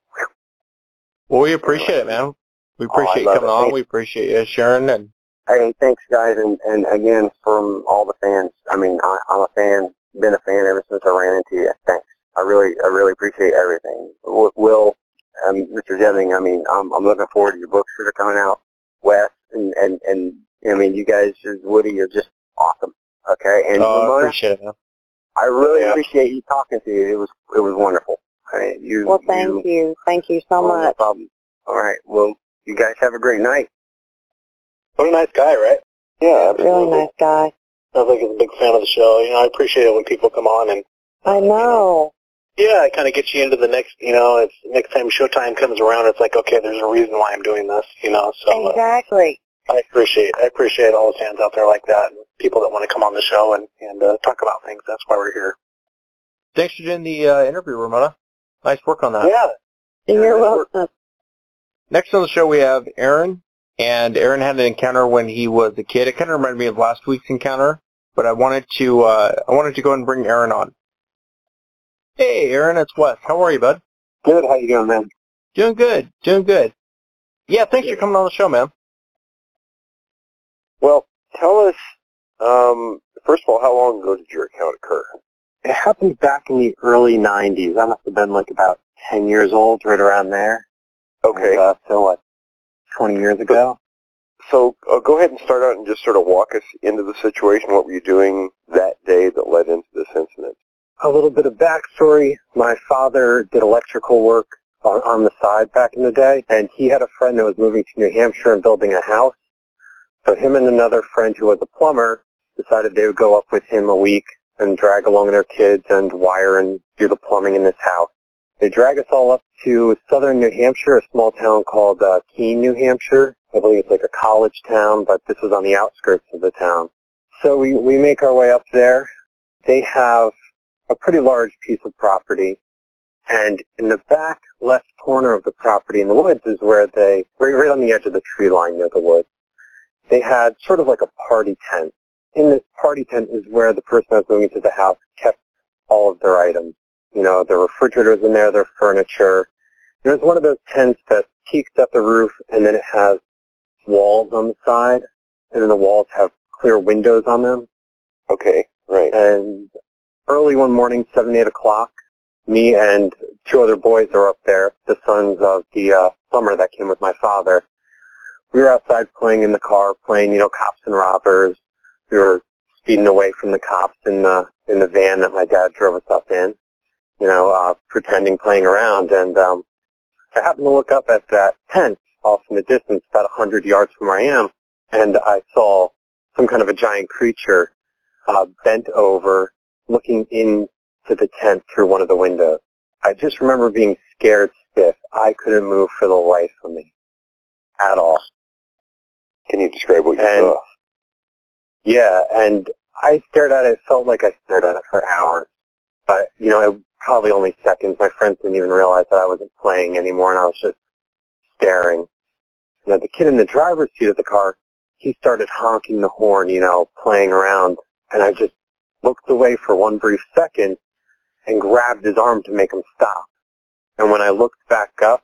E: Well, we appreciate it, man. We appreciate you coming on. We appreciate you sharing. And
D: hey, thanks, guys. And again, from all the fans, I mean, I'm a fan, been a fan ever since I ran into you. Thanks. I really appreciate everything. Will, Mr. Jennings, I mean, I'm looking forward to your books that are coming out, Wes, and I mean, you guys, Woody, you're just awesome. Okay, and
E: I appreciate it, man.
D: I really appreciate you talking to you. It was wonderful.
H: Thank you. Thank you so much.
D: No problem. All right. Well, you guys have a great night.
G: What a nice guy, right?
D: Yeah, absolutely.
H: Really nice guy.
G: Sounds like he's a big fan of the show. I appreciate it when people come on and...
H: I know.
G: It kind of gets you into the next, it's next time showtime comes around, it's like, okay, there's a reason why I'm doing this, so...
H: Exactly.
G: I appreciate all the fans out there like that, and people that want to come on the show and talk about things. That's why we're here.
E: Thanks for doing the interview, Ramona. Nice work on that.
G: Yeah.
H: You're welcome.
E: Next on the show we have Aaron, and Aaron had an encounter when he was a kid. It kind of reminded me of last week's encounter, but I wanted to go ahead and bring Aaron on. Hey, Aaron, it's Wes. How are you, bud?
D: Good. How you doing, man?
E: Doing good. Yeah, thanks for coming on the show, man.
F: Well, tell us, first of all, how long ago did your account occur?
D: It happened back in the early 90s. I must have been like about 10 years old, right around there.
F: Okay.
D: And, so what, 20 years ago?
F: So go ahead and start out and just sort of walk us into the situation. What were you doing that day that led into this incident?
D: A little bit of backstory. My father did electrical work on the side back in the day, and he had a friend that was moving to New Hampshire and building a house. So him and another friend who was a plumber decided they would go up with him a week and drag along their kids and wire and do the plumbing in this house. They drag us all up to southern New Hampshire, a small town called Keene, New Hampshire. I believe it's like a college town, but this was on the outskirts of the town. So we make our way up there. They have a pretty large piece of property, and in the back left corner of the property in the woods is where right on the edge of the tree line near the woods, they had sort of like a party tent. In this party tent is where the person that was moving to the house kept all of their items. Their refrigerators in there, their furniture. There's one of those tents that peaks at the roof, and then it has walls on the side, and then the walls have clear windows on them.
F: Okay, right.
D: And early one morning, 7, 8 o'clock, me and 2 other boys are up there, the sons of the plumber that came with my father. We were outside playing in the car, playing, cops and robbers. We were speeding away from the cops in the van that my dad drove us up in, pretending, playing around. And I happened to look up at that tent off in the distance, about 100 yards from where I am, and I saw some kind of a giant creature bent over, looking into the tent through one of the windows. I just remember being scared stiff. I couldn't move for the life of me at all.
F: Can you describe what you saw?
D: Yeah, and I stared at it. It felt like I stared at it for hours. But, it probably only seconds. My friends didn't even realize that I wasn't playing anymore, and I was just staring. Now, the kid in the driver's seat of the car, he started honking the horn, playing around. And I just looked away for one brief second and grabbed his arm to make him stop. And when I looked back up,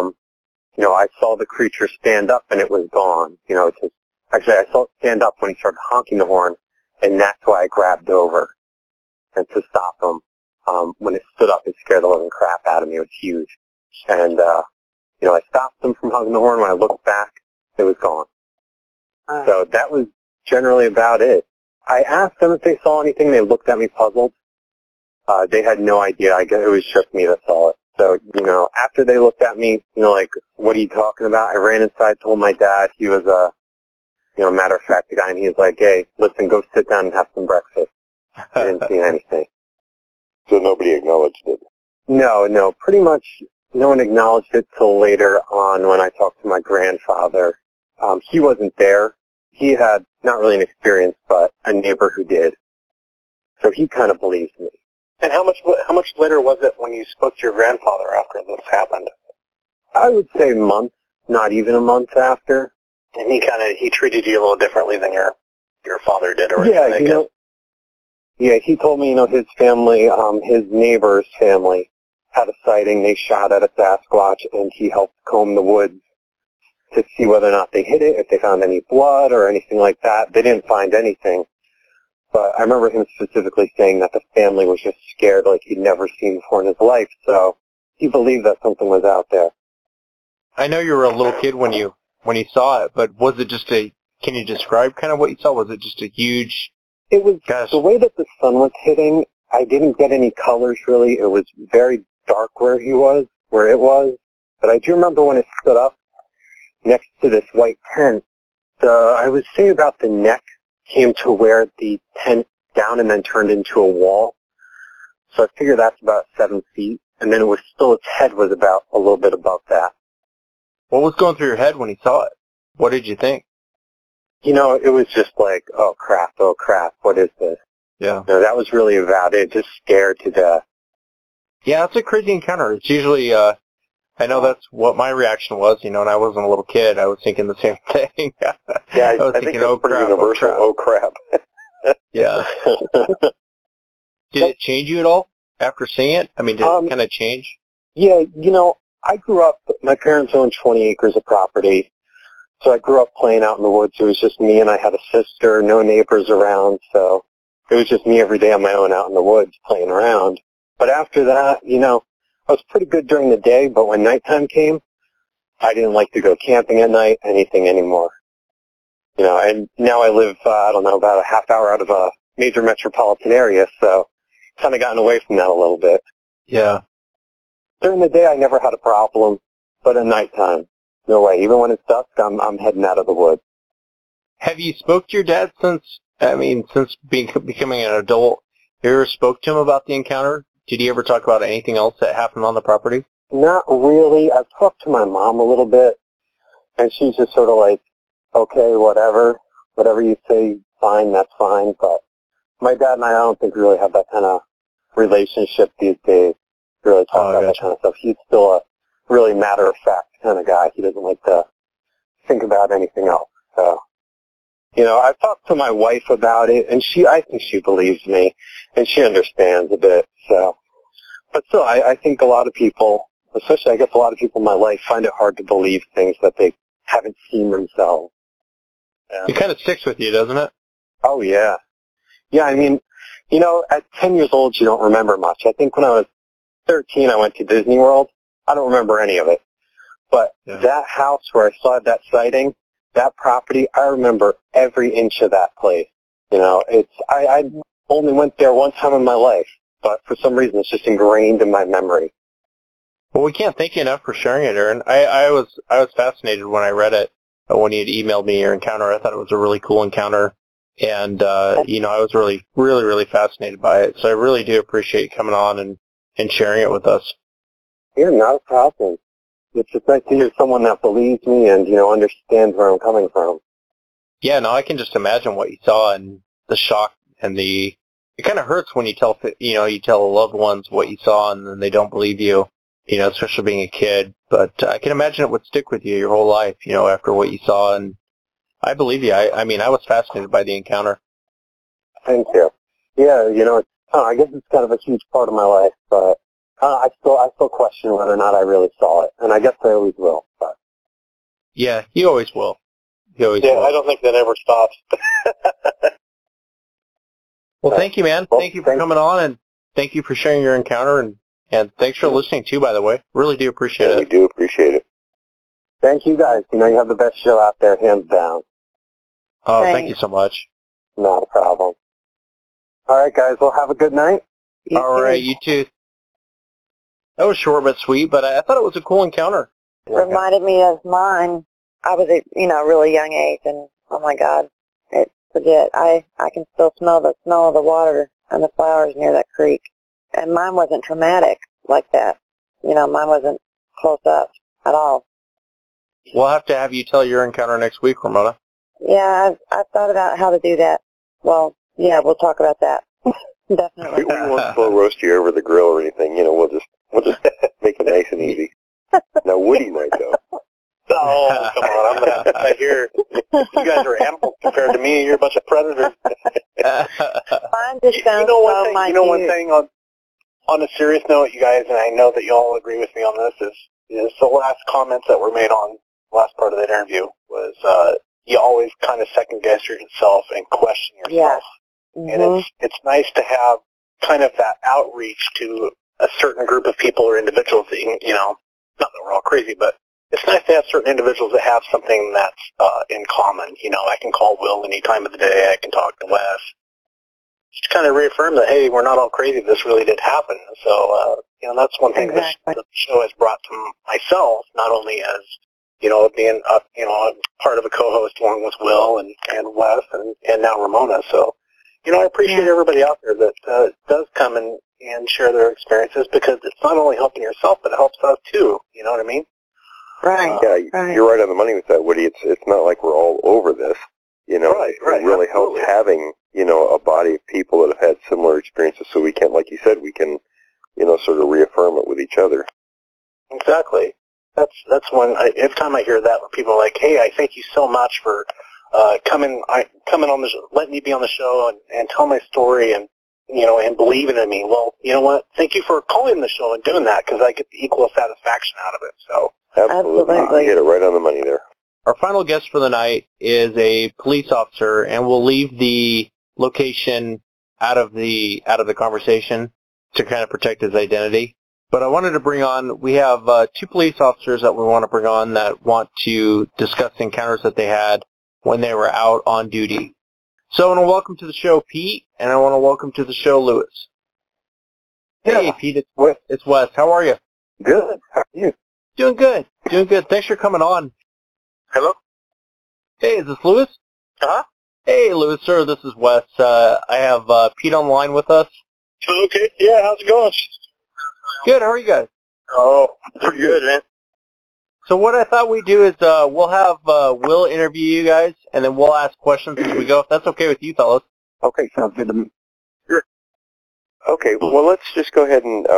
D: I saw the creature stand up and it was gone. Actually, I saw it stand up when he started honking the horn, and that's why I grabbed over and to stop him. When it stood up, it scared the living crap out of me. It was huge. And, I stopped him from honking the horn. When I looked back, it was gone. So that was generally about it. I asked them if they saw anything. They looked at me puzzled. They had no idea. I guess it was just me that saw it. So, after they looked at me, like, what are you talking about? I ran inside, told my dad. He was matter of fact, the guy, and he was like, hey, listen, go sit down and have some breakfast. I didn't see anything.
F: So nobody acknowledged it?
D: No, pretty much no one acknowledged it till later on when I talked to my grandfather. He wasn't there. He had not really an experience, but a neighbor who did. So he kind of believed me.
G: And how much later was it when you spoke to your grandfather after this happened?
D: I would say months, not even a month after.
G: And he treated you a little differently than your father did, or
D: yeah, he told me, his family, his neighbor's family had a sighting. They shot at a Sasquatch, and he helped comb the woods to see whether or not they hit it, if they found any blood or anything like that. They didn't find anything. But I remember him specifically saying that the family was just scared like he'd never seen before in his life. So he believed that something was out there.
E: I know you were a little kid when you saw it, but was it just can you describe kind of what you saw? Was it just a huge...
D: It was, the way that the sun was hitting, I didn't get any colors really. It was very dark where it was. But I do remember when it stood up next to this white tent, I would say about the neck came to where the tent down and then turned into a wall. So I figure that's about 7 feet. And then its head was about a little bit above that.
E: What was going through your head when you saw it? What did you think?
D: It was just like, oh crap, what is this?
E: Yeah.
D: That was really about it, just scared to death.
E: Yeah, it's a crazy encounter. It's usually, I know that's what my reaction was, and I wasn't a little kid. I was thinking the same thing.
D: Yeah, I think that's pretty universal, oh crap.
E: Yeah. Did it change you at all after seeing it? I mean, did it kind of change?
D: Yeah, I grew up, my parents owned 20 acres of property, so I grew up playing out in the woods. It was just me, and I had a sister, no neighbors around, so it was just me every day on my own out in the woods playing around. But after that, I was pretty good during the day, but when nighttime came, I didn't like to go camping at night, anything anymore. And now I live, about a half hour out of a major metropolitan area, so kind of gotten away from that a little bit.
E: Yeah.
D: During the day, I never had a problem, but at nighttime, no way. Even when it's dusk, I'm heading out of the woods.
E: Have you spoke to your dad since becoming an adult? Have you ever spoke to him about the encounter? Did he ever talk about anything else that happened on the property?
D: Not really. I've talked to my mom a little bit, and she's just sort of like, okay, whatever you say, fine, that's fine. But my dad and I don't think we really have that kind of relationship these days. Really talk about that kind of stuff. He's still a really matter-of-fact kind of guy. He doesn't like to think about anything else. So, I've talked to my wife about it, and I think she believes me, and she understands a bit. So, but still, I think a lot of people, especially I guess a lot of people in my life, find it hard to believe things that they haven't seen themselves. Yeah.
E: It kind of sticks with you, doesn't it?
D: Oh, yeah. Yeah, I mean, at 10 years old, you don't remember much. I think when I was 13, I went to Disney World. I don't remember any of it. But that house where I saw that sighting, that property, I remember every inch of that place. I only went there one time in my life, but for some reason it's just ingrained in my memory.
E: Well, we can't thank you enough for sharing it, Aaron. I was fascinated when I read it, when you had emailed me your encounter. I thought it was a really cool encounter, and I was really, really, really fascinated by it. So I really do appreciate you coming on and sharing it with us.
D: Yeah, not a problem. It's just nice to hear someone that believes me and, understands where I'm coming from.
E: Yeah, no, I can just imagine what you saw and the shock and it kind of hurts when you tell loved ones what you saw and then they don't believe you. especially being a kid. But I can imagine it would stick with you your whole life, after what you saw. And I believe you. I was fascinated by the encounter.
G: Thank you. Yeah, I guess it's kind of a huge part of my life, but I still question whether or not I really saw it, and I guess I always will. But
E: yeah, you always will. Will.
G: I don't think that ever stops.
E: Well, thank you, man. Thank you for coming on, and thank you for sharing your encounter, and thanks for listening too, by the way. Really do appreciate it.
F: We do appreciate it.
G: Thank you, guys. You have the best show out there, hands down.
E: Oh, thank you so much.
G: Not a problem. All right, guys. Well, have a good night.
E: All right, you too. That was short but sweet, but I thought it was a cool encounter.
H: Reminded me of mine. I was at, really young age, and oh my God, I can still smell the smell of the water and the flowers near that creek. And mine wasn't traumatic like that. Mine wasn't close up at all.
E: We'll have to have you tell your encounter next week, Ramona.
H: Yeah, I've thought about how to do that. Well, yeah, we'll talk about that. Definitely.
F: We won't slow roast you over the grill or anything. We'll just make it nice and easy. Now, Woody might, though.
G: Oh, come on. I hear you guys are animals compared to me. You're a bunch of predators.
H: Mine just sounds
G: one thing on a serious note, you guys, and I know that you all agree with me on this, is the last comments that were made on the last part of that interview was you always kind of second-guess yourself and question yourself.
H: Yeah. Mm-hmm.
G: And it's nice to have kind of that outreach to a certain group of people or individuals that, not that we're all crazy, but it's nice to have certain individuals that have something that's in common. I can call Will any time of the day. I can talk to Wes. Just kind of reaffirm that, hey, we're not all crazy. This really did happen. So, that's one thing that the show has brought to myself, not only as, being, part of a co-host along with Will and Wes and now Ramona. So, I appreciate everybody out there that does come and share their experiences, because it's not only helping yourself, but it helps us too. You know what I mean?
H: Right.
F: You're right on the money with that, Woody. It's not like we're all over this. It really helps having, a body of people that have had similar experiences, so we can, like you said, we can, sort of reaffirm it with each other.
G: Exactly. That's when every time I hear that, when people are like, hey, I thank you so much for coming on the show, letting me be on the show and tell my story and believing in me. Well, you know what? Thank you for calling the show and doing that, because I get the equal satisfaction out of it. So
F: absolutely. You hit it right on the money there.
E: Our final guest for the night is a police officer, and we'll leave the location out of the conversation to kind of protect his identity. But I wanted to bring on, we have two police officers that we want to bring on that want to discuss the encounters that they had when they were out on duty. So I want to welcome to the show Pete, and I want to welcome to the show Lewis. Hey, Pete, it's Wes. How are you?
G: Good. How are you?
E: Doing good. Thanks for coming on.
G: Hello?
E: Hey, is this Lewis?
G: Uh-huh.
E: Hey, Lewis, sir, this is Wes. I have Pete on the line with us.
G: Okay. Yeah, how's it going?
E: Good. How are you guys?
G: Oh, pretty good, man.
E: So what I thought we'd do is we'll have Will interview you guys, and then we'll ask questions as we go, if that's okay with you fellas.
G: Okay, sounds good to me.
F: Sure. Okay, well, let's just go ahead and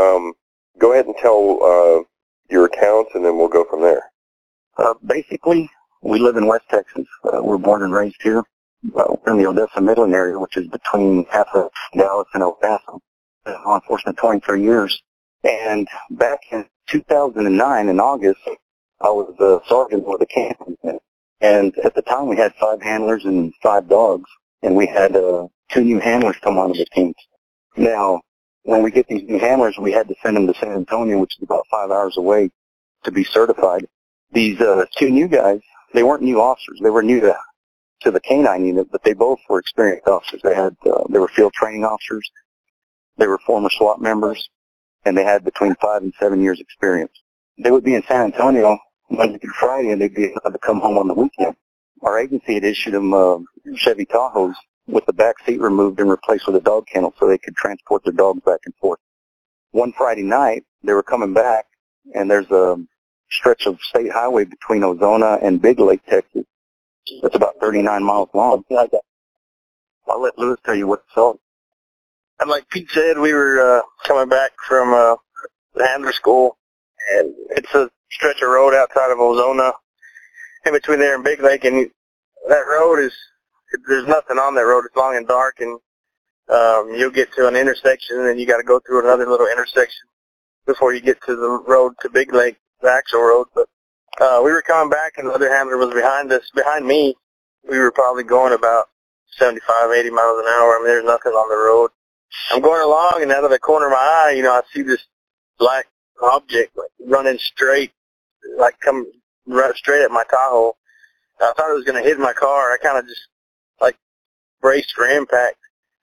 F: tell your accounts, and then we'll go from there.
G: Basically, we live in West Texas. We're born and raised here. We're in the Odessa Midland area, which is between half of Dallas and El Paso. Law enforcement 23 years. And back in 2009, in August, I was a sergeant with a camping unit. And at the time, we had 5 handlers and 5 dogs. And we had 2 new handlers come onto the team. Now, when we get these new handlers, we had to send them to San Antonio, which is about 5 hours away, to be certified. These 2 new guys, they weren't new officers. They were new to the canine unit, but they both were experienced officers. They were field training officers. They were former SWAT members, and they had between 5 and 7 years experience. They would be in San Antonio Monday through Friday, and they'd be allowed to come home on the weekend. Our agency had issued them Chevy Tahoes with the back seat removed and replaced with a dog kennel so they could transport their dogs back and forth. One Friday night, they were coming back, and there's a stretch of state highway between Ozona and Big Lake, Texas. It's about 39 miles long. I'll let Lewis tell you what it's called.
I: And like Pete said, we were coming back from the handler school,
G: and it's a stretch of road outside of Ozona, in between there and Big Lake, and that road there's nothing on that road. It's long and dark, and you'll get to an intersection, and then you got to go through another little intersection before you get to the road to Big Lake, the actual road. But we were coming back, and the other handler was behind me. We were probably going about 75, 80 miles an hour. I mean, there's nothing on the road. I'm going along, and out of the corner of my eye, I see this black object running straight, come right straight at my Tahoe. I thought it was going to hit my car. I kind of just braced for impact.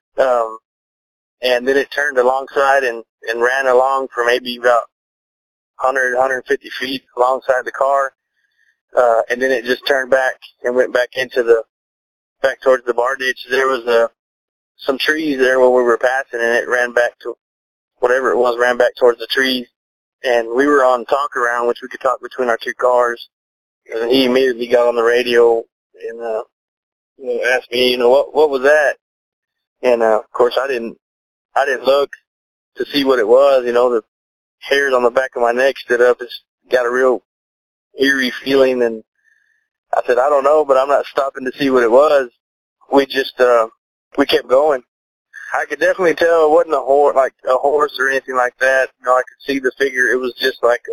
G: And then it turned alongside and ran along for maybe about 100, 150 feet alongside the car. And then it just turned back and went back back towards the bar ditch. There was some trees there where we were passing, and it ran back to whatever it was, ran back towards the trees. And we were on talk around, which we could talk between our two cars. And he immediately got on the radio and asked me, what was that? And of course, I didn't look to see what it was. The hairs on the back of my neck stood up. It's got a real eerie feeling, and I said, I don't know, but I'm not stopping to see what it was. We just we kept going. I could definitely tell it wasn't a horse or anything like that. I could see the figure. It was just like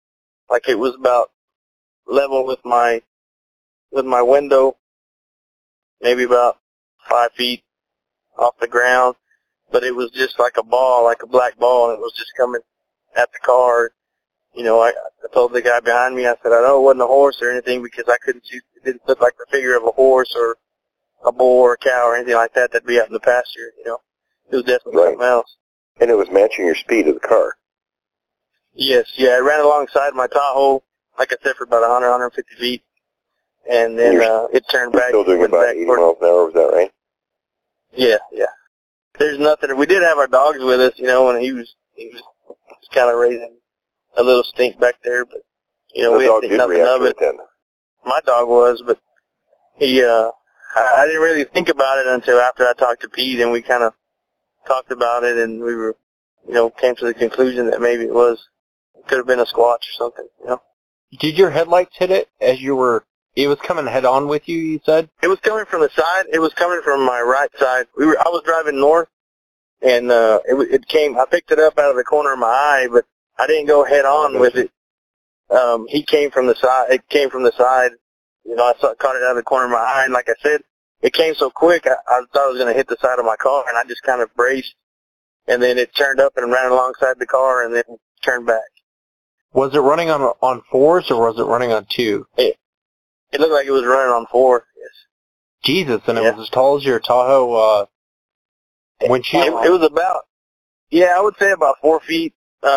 G: it was about level with my window, maybe about 5 feet off the ground. But it was just like a ball, like a black ball, and it was just coming at the car. I told the guy behind me, I said, I know it wasn't a horse or anything because I couldn't see. It didn't look like the figure of a horse or a bull or a cow or anything like that that'd be out in the pasture. It was definitely something else.
F: And it was matching your speed of the car.
G: Yes, yeah. It ran alongside my Tahoe, like I said, for about 100, 150 feet. And then it turned back.
F: Still doing about 80 miles an hour, was that right?
G: Yeah. There's nothing. We did have our dogs with us, and he was kind of raising a little stink back there, but, we didn't think nothing of it. My dog was, but he, I didn't really think about it until after I talked to Pete, and we kind of talked about it, and we were, came to the conclusion that maybe it could have been a squatch or something,
E: Did your headlights hit it as it was coming head on with you, you said?
G: It was coming from the side. It was coming from my right side. I was driving north, and it came. I picked it up out of the corner of my eye, but I didn't go head on with it. He came from the side. It came from the side. I caught it out of the corner of my eye, and like I said, it came so quick, I thought it was going to hit the side of my car, and I just kind of braced, and then it turned up and ran alongside the car, and then turned back.
E: Was it running on fours, or was it running on two?
G: It looked like it was running on four, yes.
E: Jesus, and it was as tall as your Tahoe windshield?
G: It was about, I would say about 4 feet.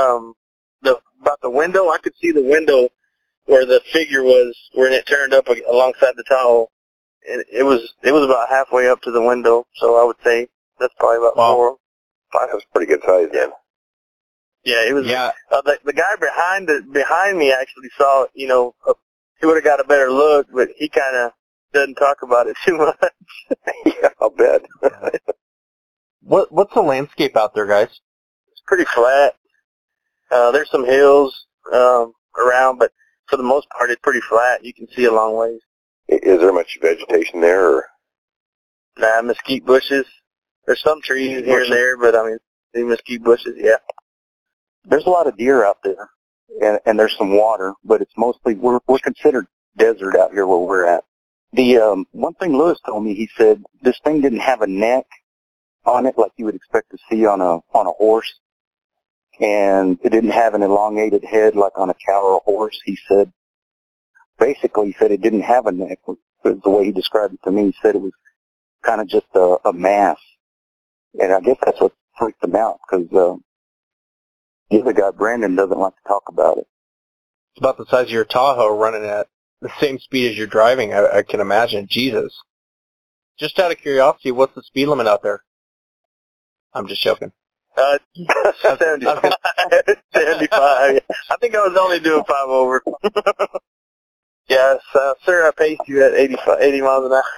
G: About the window, I could see the window where the figure was, when it turned up alongside the Tahoe. It was about halfway up to the window, so I would say that's probably about 4.
F: That was pretty good size then.
G: Yeah, it was. Yeah. The guy behind me actually saw it. He would have got a better look, but he kind of doesn't talk about it too much.
F: Yeah, I'll bet.
E: What's the landscape out there, guys?
G: It's pretty flat. There's some hills around, but for the most part, it's pretty flat. You can see a long ways.
F: Is there much vegetation there? Or?
G: Nah, mesquite bushes. There's some trees here and there, but the mesquite bushes, yeah.
I: There's a lot of deer out there, and there's some water, but it's mostly, we're considered desert out here where we're at. The one thing Lewis told me, he said this thing didn't have a neck on it like you would expect to see on a horse, and it didn't have an elongated head like on a cow or a horse. He said, basically, he said it didn't have a neck. The way he described it to me, he said it was kind of just a mass, and I guess that's what freaked him out, because the other guy, Brandon, doesn't like to talk about it.
E: It's about the size of your Tahoe running at the same speed as you're driving, I can imagine. Jesus. Just out of curiosity, what's the speed limit out there? I'm just joking.
G: 75. 75. I think I was only doing 5 over. Yes, sir, I paced you at 80 miles an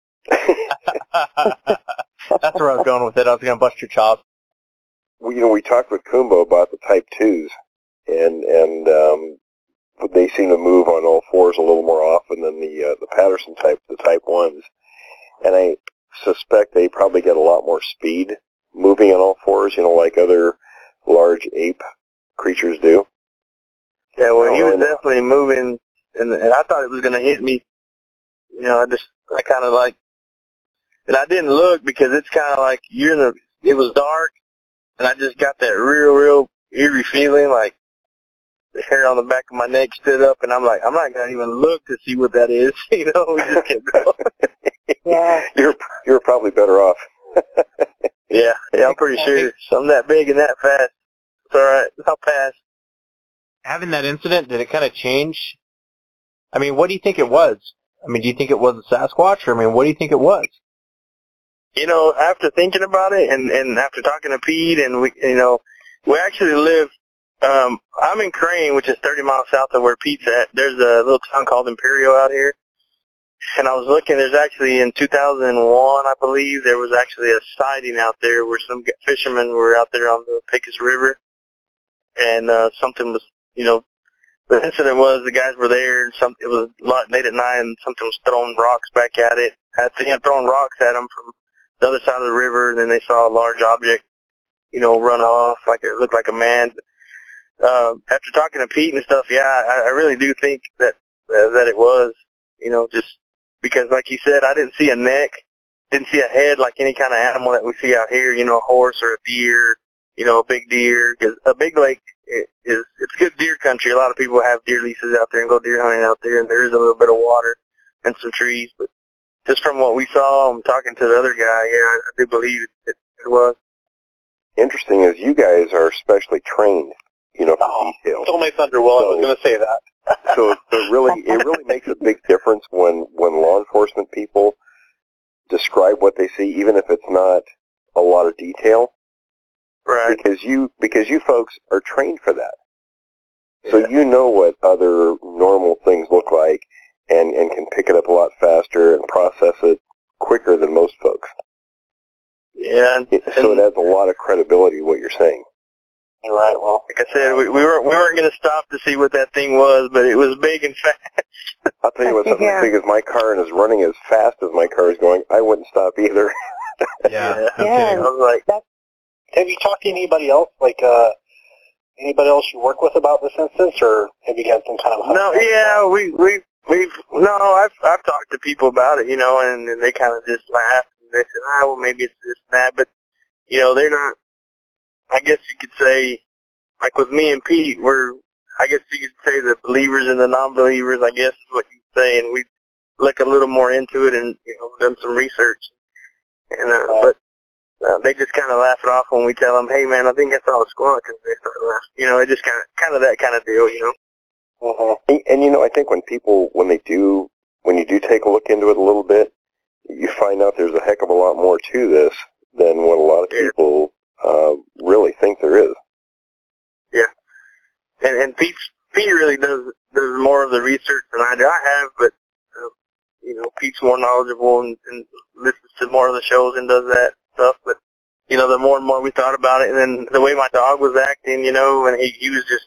G: hour.
E: That's where I was going with it. I was going to bust your chops.
F: We talked with Kumbo about the Type 2s, and they seem to move on all fours a little more often than the Patterson type, the Type 1s. And I suspect they probably get a lot more speed moving on all fours, like other large ape creatures do.
J: Yeah, well, he was definitely moving, and I thought it was going to hit me. I kind of like, and I didn't look because it's kind of like it was dark, and I just got that real eerie feeling, like the hair on the back of my neck stood up, and I'm like, I'm not going to even look to see what that is, we just kept going.
H: Yeah.
F: You're probably better off.
J: Yeah, I'm pretty sure. Something that big and that fast. It's all right. I'll pass.
E: Having that incident, did it kind of change? I mean, what do you think it was? I mean, do you think it was a Sasquatch, or what do you think it was?
J: After thinking about it, and after talking to Pete, and we actually live. I'm in Crane, which is 30 miles south of where Pete's at. There's a little town called Imperial out here. And I was looking, there's actually in 2001, I believe, there was actually a sighting out there where some fishermen were out there on the Pecos River. And something was, the incident was the guys were there, and it was late at night, and something was throwing rocks back at it. Throwing rocks at them from the other side of the river, and then they saw a large object, run off, like it looked like a man. After talking to Pete and stuff, yeah, I really do think that it was, just because, like you said, I didn't see a neck, didn't see a head like any kind of animal that we see out here, a horse or a deer, a big deer. Because a big lake it's good deer country. A lot of people have deer leases out there and go deer hunting out there, and there is a little bit of water and some trees. But just from what we saw and talking to the other guy, yeah, I do believe it was.
F: Interesting is you guys are specially trained, for details.
G: Stole my thunder. Well, I was going to say that.
F: So it really makes a big difference when law enforcement people describe what they see, even if it's not a lot of detail.
J: Right.
F: Because you folks are trained for that. So you know what other normal things look like and can pick it up a lot faster and process it quicker than most folks.
J: Yeah.
F: So it adds a lot of credibility to what you're saying.
J: You're right. Well, like I said, we weren't going to stop to see what that thing was, but it was big and fast.
F: I'll tell you what, something as big as my car and is running as fast as my car is going, I wouldn't stop either.
E: Yeah.
J: I was like,
G: have you talked to anybody else, anybody else you work with about this instance, or have you got some kind of...
J: No, yeah, I've talked to people about it, and they kind of just laugh, and they said, well, maybe it's this and that, but, they're not, I guess you could say, like with me and Pete, I guess you could say the believers and the non-believers, I guess is what you'd say, and we look a little more into it and, done some research. And, but they just kind of laugh it off when we tell them, hey, man, I think I saw a squatch, and they start laughing. It just kind of that kind of deal,
F: Mm-hmm. And, I think when you do take a look into it a little bit, you find out there's a heck of a lot more to this than what a lot of people really think there is.
J: Yeah. And Pete really does more of the research than I do. I have, but, Pete's more knowledgeable and listens to more of the shows and does that stuff. But, the more and more we thought about it, and then the way my dog was acting, and he was just,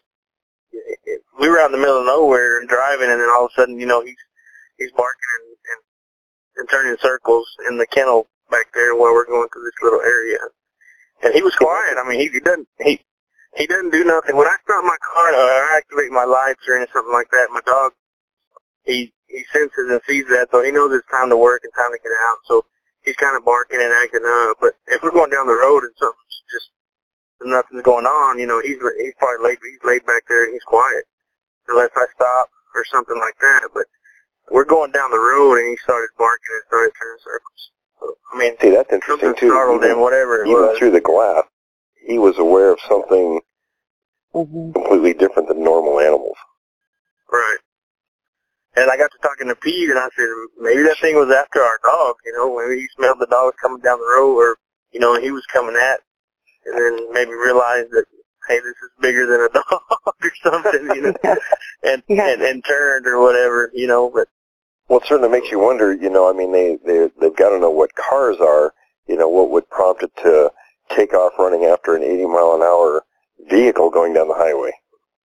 J: we were out in the middle of nowhere and driving, and then all of a sudden, he's barking and turning circles in the kennel back there while we're going through this little area. And he was quiet. I mean, he doesn't do nothing. When I start my car or I activate my lights or anything like that, my dog, he senses and sees that, so he knows it's time to work and time to get out. So he's kind of barking and acting up. But if we're going down the road and something's just nothing's going on, he's probably laid back there and he's quiet unless I stop or something like that. But we're going down the road and he started barking and started turning circles. So, I mean,
F: see, that's interesting too.
J: Startled him, whatever it
F: even
J: was.
F: Through the glass, he was aware of something completely different than normal animals.
J: Right. And I got to talking to Pete, and I said, maybe that thing was after our dog, maybe he smelled the dogs coming down the road, or, he was coming at, and then maybe realized that, hey, this is bigger than a dog or something, and turned or whatever, but.
F: Well, it certainly makes you wonder, I mean, they've got to know what cars are, what would prompt it to take off running after an 80-mile-an-hour vehicle going down the highway.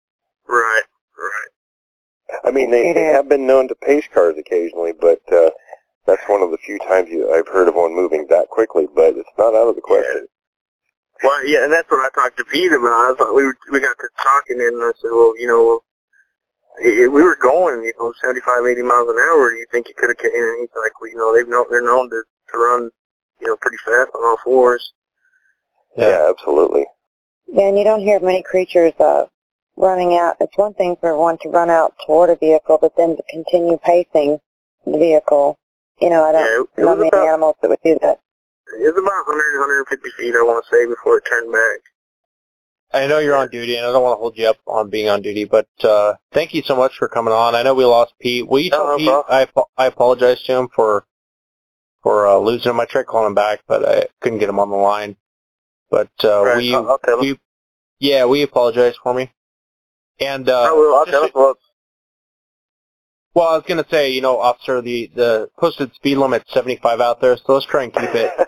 J: Right.
F: I mean, they have been known to pace cars occasionally, but that's one of the few times I've heard of one moving that quickly, but it's not out of the question.
J: Yeah. Well, yeah, and that's what I talked to Pete about. I thought we got to talking, and I said, well, we were going, 75, 80 miles an hour. Do you think you could have? And he's like, well, they're known to run, pretty fast on all fours.
F: Yeah, absolutely.
H: Yeah, and you don't hear of many creatures running out. It's one thing for one to run out toward a vehicle, but then to continue pacing the vehicle. I don't know many animals that would do that.
J: It was about 100, 150 feet, I want to say, before it turned back.
E: I know you're on duty, and I don't want to hold you up on being on duty, but thank you so much for coming on. I know we lost Pete. Will you tell Pete I apologize to him for losing him? I tried calling him back, but I couldn't get him on the line. But will you apologize for me? And
J: I'll tell him.
E: Well, I was going to say, officer, the posted speed limit's 75 out there, so let's try and keep it,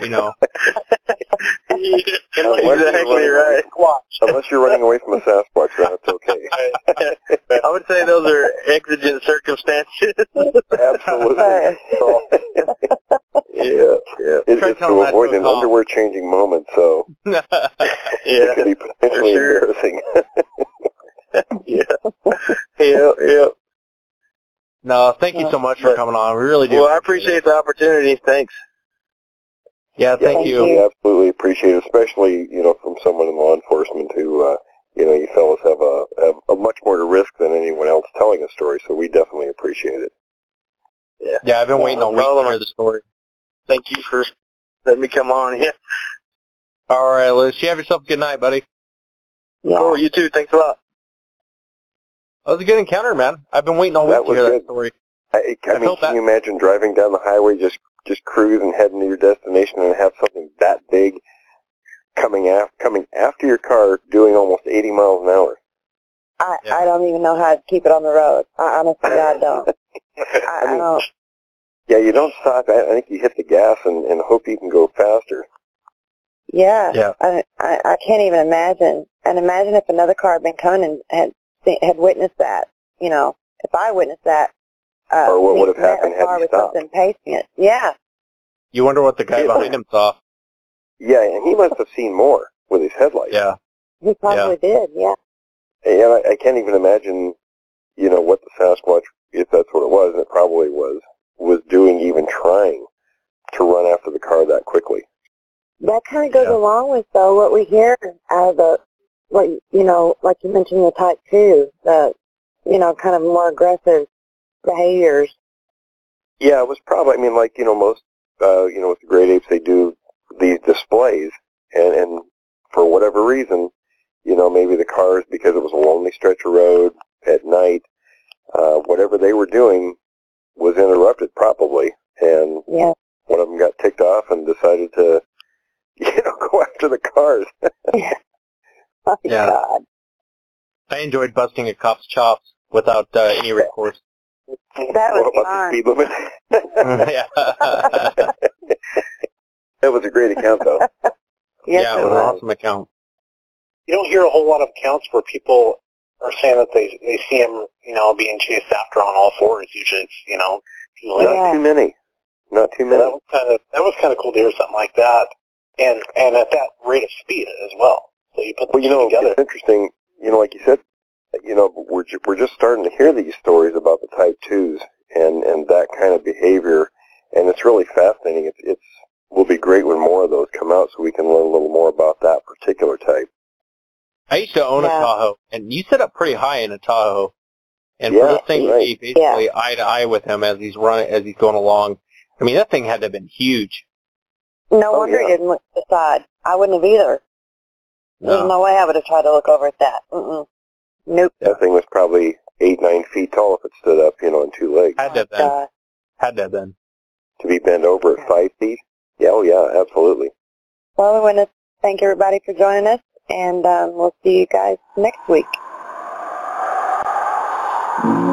J: Exactly right.
F: Unless you're running away from a Sasquatch, then it's okay.
J: I would say those are exigent circumstances.
F: Absolutely. Yeah. It's to avoid an underwear changing moment, so it could be potentially embarrassing.
J: Yeah.
E: No, thank you so much for coming on. We really do.
J: Well, I appreciate the opportunity. Thanks.
E: Yeah, thank you.
F: We absolutely appreciate it, especially, from someone in law enforcement who, you fellas have a much more to risk than anyone else telling a story, so we definitely appreciate it.
E: Yeah, I've been waiting all week to hear the story.
J: Thank you for letting me come on. Yeah.
E: All right, Liz. You have yourself a good night, buddy.
H: Yeah.
J: Cool, you too. Thanks a lot.
E: That was a good encounter, man. I've been waiting all week to hear that story.
F: I mean, can you imagine driving down the highway, just cruise and heading to your destination and have something that big coming after your car doing almost 80 miles an hour?
H: I don't even know how to keep it on the road. Honestly, I don't. I don't.
F: Yeah, you don't stop. I think you hit the gas and hope you can go faster.
H: Yeah. I can't even imagine. And imagine if another car had been coming and had witnessed that. If I witnessed that.
F: Or what would have happened had he stopped?
H: Something pacing it. Yeah.
E: You wonder what the guy behind him saw.
F: Yeah, and he must have seen more with his headlights.
E: Yeah.
H: He probably did, yeah.
F: And I can't even imagine, what the Sasquatch, if that's what it was, and it probably was doing, even trying to run after the car that quickly.
H: That kind of goes along with, though, what we hear out of the, like you mentioned, the Type 2, the, kind of more aggressive behaviors.
F: Yeah, it was probably, most, with the great apes, they do these displays, and for whatever reason, maybe the cars, because it was a lonely stretch of road at night, whatever they were doing was interrupted probably, and one of them got ticked off and decided to, go after the cars.
H: Oh, God.
E: I enjoyed busting a cop's chops without any recourse.
H: That was
F: fun. The speed limit? That was a great account, though.
H: Yes,
E: it was an awesome account.
G: You don't hear a whole lot of accounts where people are saying that they see him, being chased after on all fours. Usually it's,
F: Not too many. Not too many.
G: That was kind of cool to hear something like that, and at that rate of speed as well. So you put them together.
F: It's interesting. Like you said, we're just starting to hear these stories about the Type 2s and that kind of behavior, and it's really fascinating. It will be great when more of those come out so we can learn a little more about that particular type.
E: I used to own a Tahoe, and you set up pretty high in a Tahoe. And for this thing to be basically eye to eye with him as he's going along, I mean, that thing had to have been huge.
H: No wonder he didn't look to the side. I wouldn't have either.
E: No.
H: There's no way I would have tried to look over at that. Mm-mm. Nope.
F: That thing was probably 8-9 feet tall if it stood up, on two legs.
E: Had to have been.
F: To be bent over at 5 feet? Yeah, absolutely.
H: Well, we want to thank everybody for joining us, and we'll see you guys next week.